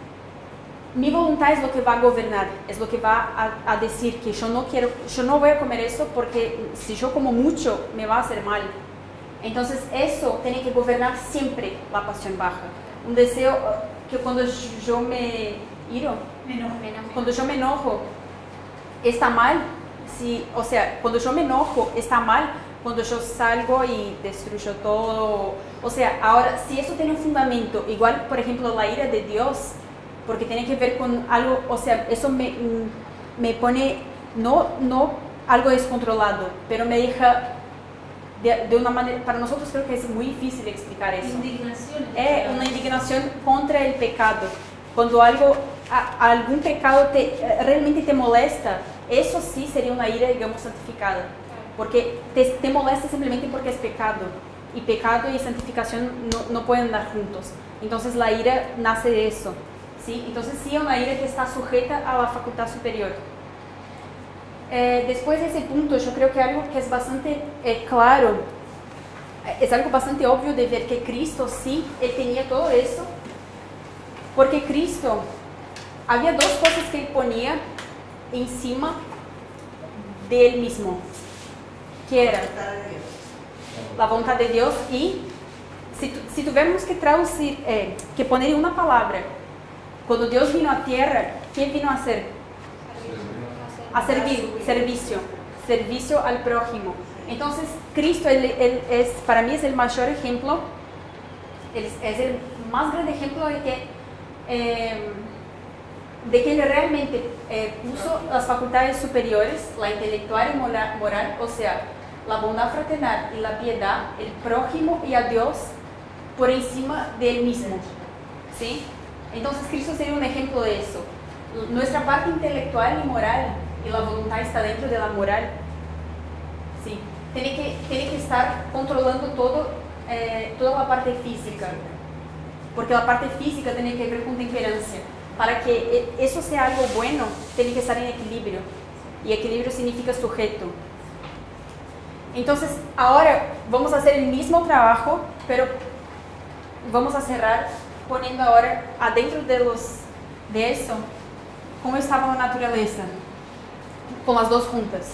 Mi voluntad es lo que va a gobernar, es lo que va a, a decir que yo no quiero, yo no voy a comer eso porque si yo como mucho me va a hacer mal. Entonces, eso tiene que gobernar siempre la pasión baja. Un deseo que cuando yo me iro, me enojo, me enojo. cuando yo me enojo, está mal. Si, o sea, cuando yo me enojo, está mal. Cuando yo salgo y destruyo todo. O sea, ahora, si eso tiene un fundamento, igual, por ejemplo, la ira de Dios, porque tiene que ver con algo, o sea, eso me, me pone, no, no algo descontrolado, pero me deja de, de una manera, para nosotros creo que es muy difícil explicar eso. Indignación. Es una indignación contra el pecado. Cuando algo, a, algún pecado te, realmente te molesta, eso sí sería una ira, digamos, santificada. Porque te, te molesta simplemente porque es pecado. Y pecado y santificación no, no pueden andar juntos. Entonces la ira nace de eso. ¿Sí? Entonces sí es una ira que está sujeta a la facultad superior. Eh, después de ese punto, yo creo que algo que es bastante eh, claro, es algo bastante obvio de ver que Cristo sí, Él tenía todo eso. Porque Cristo, había dos cosas que Él ponía encima de Él mismo. Que era la voluntad de Dios y si, tu, si tuviéramos que traducir, eh, que poner una palabra, cuando Dios vino a tierra, ¿qué vino a hacer? A servir, servicio, servicio al prójimo. Entonces, Cristo él, él es, para mí es el mayor ejemplo, es, es el más grande ejemplo de que, eh, de que Él realmente eh, puso las facultades superiores, la intelectual y moral, moral, o sea, la bondad fraternal y la piedad, el prójimo y a Dios por encima de Él mismo. ¿Sí? Entonces Cristo sería un ejemplo de eso. Nuestra parte intelectual y moral y la voluntad está dentro de la moral. ¿Sí? Tiene que, tiene que estar controlando todo, eh, toda la parte física. Porque la parte física tiene que ver con temperancia. Para que eso sea algo bueno, tiene que estar en equilibrio. Y equilibrio significa sujeto. Entonces, ahora vamos a hacer el mismo trabajo, pero vamos a cerrar poniendo ahora adentro de, los, de eso, cómo estaba la naturaleza, con las dos juntas.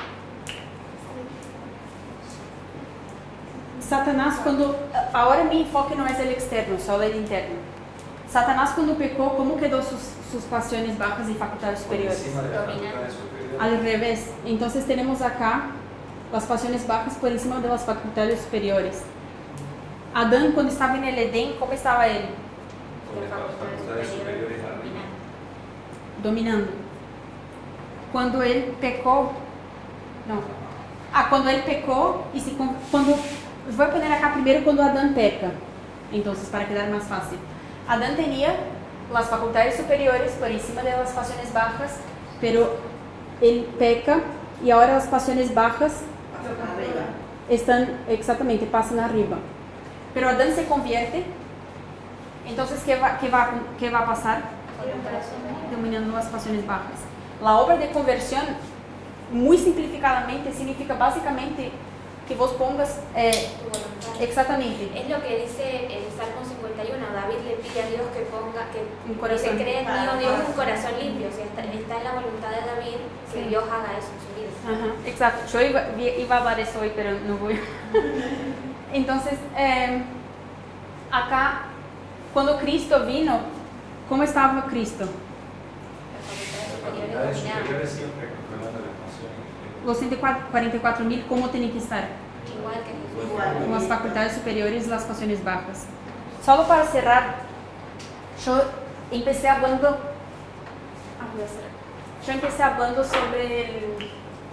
Satanás, cuando, ahora mi enfoque no es el externo, solo el interno. Satanás cuando pecó, ¿cómo quedó sus, sus pasiones bajas y facultades superiores? Al revés. Entonces tenemos acá las pasiones bajas por encima de las facultades superiores. Adán, cuando estaba en el Edén, ¿cómo estaba él? Con las facultades superiores arriba. Dominando. Cuando él pecó, no. Ah, cuando él pecó, y si, cuando, voy a poner acá primero cuando Adán peca, entonces para quedar más fácil. Adán tenía las facultades superiores por encima de las pasiones bajas, pero él peca y ahora las pasiones bajas están, exactamente, pasan arriba. Pero Adán se convierte, entonces ¿qué va, qué va, qué va a pasar? Dominando las pasiones bajas. La obra de conversión, muy simplificadamente, significa básicamente que vos pongas, eh, exactamente. Es lo que dice el Salmo cincuenta y uno, David le pide a Dios que ponga, que un corazón. Se cree en mí, Dios, un corazón limpio, o sea, está, está en la voluntad de David que Sí. Dios haga eso en su vida. Ajá, exacto, yo iba, iba a hablar eso hoy, pero no voy. Entonces, eh, acá, cuando Cristo vino, ¿cómo estaba Cristo? Las facultades superiores siempre controlando las pasiones. Los ciento cuarenta y cuatro mil, ¿cómo tienen que estar? Igual que Jesús. Con las facultades superiores y las pasiones bajas. Solo para cerrar, yo empecé hablando, ah, voy a cerrar. Yo empecé hablando sobre el,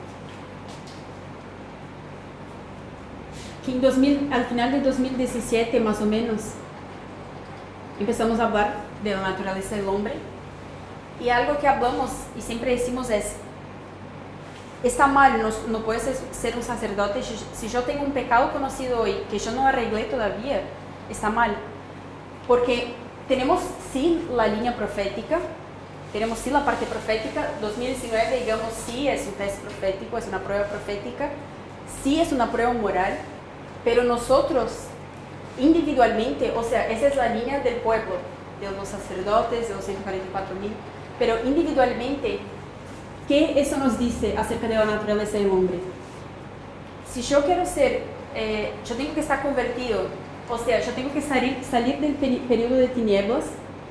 que en dos mil, al final de dos mil diecisiete, más o menos, empezamos a hablar de la naturaleza del hombre. Y algo que hablamos y siempre decimos es, está mal, no, no puedes ser un sacerdote. Si yo tengo un pecado conocido hoy que yo no arreglé todavía, está mal. Porque tenemos sí la línea profética, tenemos sí la parte profética. dos mil diecinueve, digamos, sí es un test profético, es una prueba profética, sí es una prueba moral, pero nosotros individualmente, o sea, esa es la línea del pueblo, de los sacerdotes, de los ciento cuarenta y cuatro mil, pero individualmente, ¿qué eso nos dice acerca de la naturaleza del hombre? Si yo quiero ser, eh, yo tengo que estar convertido, o sea, yo tengo que salir, salir del peri periodo de tinieblas,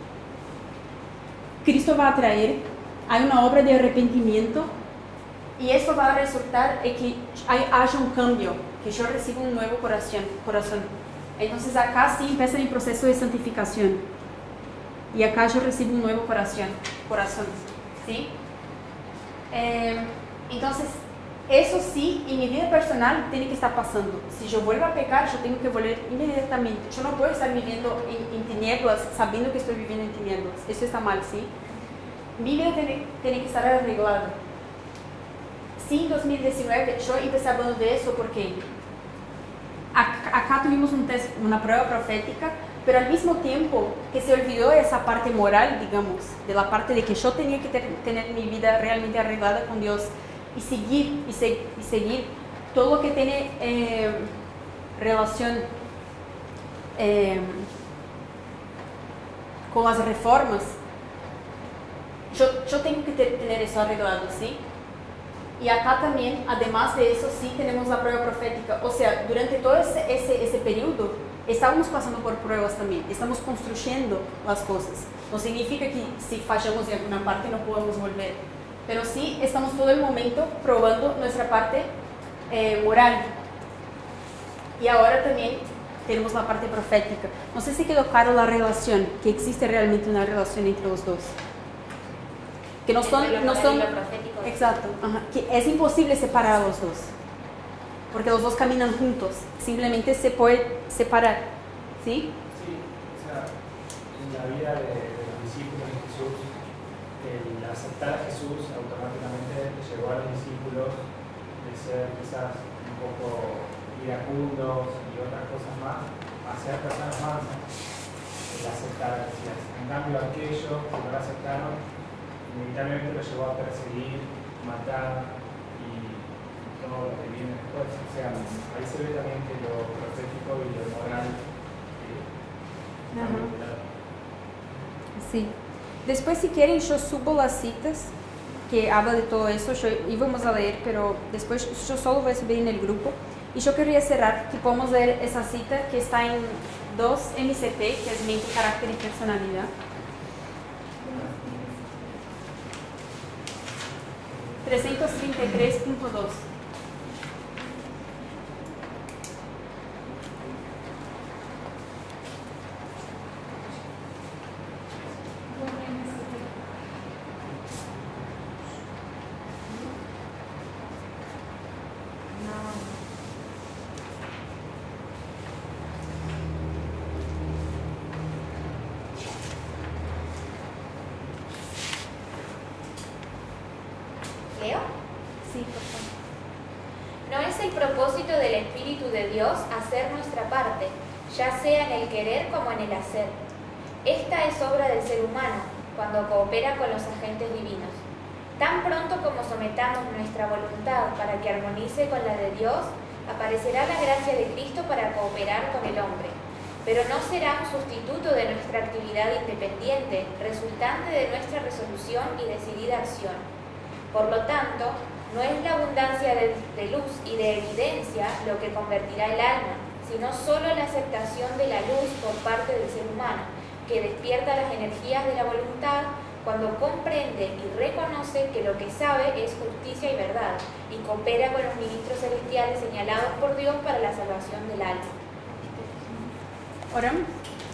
Cristo va a traer, hay una obra de arrepentimiento, y eso va a resultar en que hay, haya un cambio, que yo reciba un nuevo corazón, corazón. Entonces acá sí empieza el proceso de santificación, y acá yo recibo un nuevo corazón, corazón, ¿sí? Eh, entonces, eso sí, en mi vida personal tiene que estar pasando. Si yo vuelvo a pecar, yo tengo que volver inmediatamente. Yo no puedo estar viviendo en, en tinieblas, sabiendo que estoy viviendo en tinieblas. Eso está mal, ¿sí? Mi vida tiene, tiene que estar arreglada. Sí, en dos mil diecinueve, yo empecé hablando de eso porque acá, acá tuvimos un test, una prueba profética, pero al mismo tiempo que se olvidó esa parte moral, digamos, de la parte de que yo tenía que ter, tener mi vida realmente arreglada con Dios y seguir, y, se, y seguir todo lo que tiene eh, relación eh, con las reformas. Yo, yo tengo que ter, tener eso arreglado, ¿sí? Y acá también, además de eso, sí tenemos la prueba profética. O sea, durante todo ese, ese, ese periodo, estábamos pasando por pruebas también, estamos construyendo las cosas. No significa que si fallamos en alguna parte no podemos volver, pero sí estamos todo el momento probando nuestra parte eh, moral. Y ahora también tenemos la parte profética. No sé si quedó claro la relación, que existe realmente una relación entre los dos. Que no son, no son, exacto, ajá, que es imposible separar a los dos. Porque los dos caminan juntos, simplemente se puede separar, ¿sí? Sí, o sea, en la vida de, de los discípulos de Jesús, el aceptar a Jesús automáticamente llevó a los discípulos de ser quizás un poco iracundos y otras cosas más, a ser personas mansas, el aceptar a Mesías. En cambio, aquellos que no lo aceptaron, inevitablemente lo llevó a perseguir, matar, todo lo que viene después. O sea, ahí se ve también que lo profético y lo moral eh, están vinculados. Sí. Después, si quieren, yo subo las citas que habla de todo eso. Yo íbamos a leer, pero después yo solo voy a subir en el grupo. Y yo quería cerrar que podamos leer esa cita que está en dos M C P, que es mente, carácter y personalidad. trescientos treinta y tres punto dos. ¿Leo? Sí, por favor. No es el propósito del Espíritu de Dios hacer nuestra parte, ya sea en el querer como en el hacer. Esta es obra del ser humano, cuando coopera con los agentes divinos. Tan pronto como sometamos nuestra voluntad para que armonice con la de Dios, aparecerá la gracia de Cristo para cooperar con el hombre. Pero no será un sustituto de nuestra actividad independiente, resultante de nuestra resolución y decidida acción. Por lo tanto, no es la abundancia de, de luz y de evidencia lo que convertirá el alma, sino solo la aceptación de la luz por parte del ser humano, que despierta las energías de la voluntad cuando comprende y reconoce que lo que sabe es justicia y verdad, y coopera con los ministros celestiales señalados por Dios para la salvación del alma. ¿Oramos?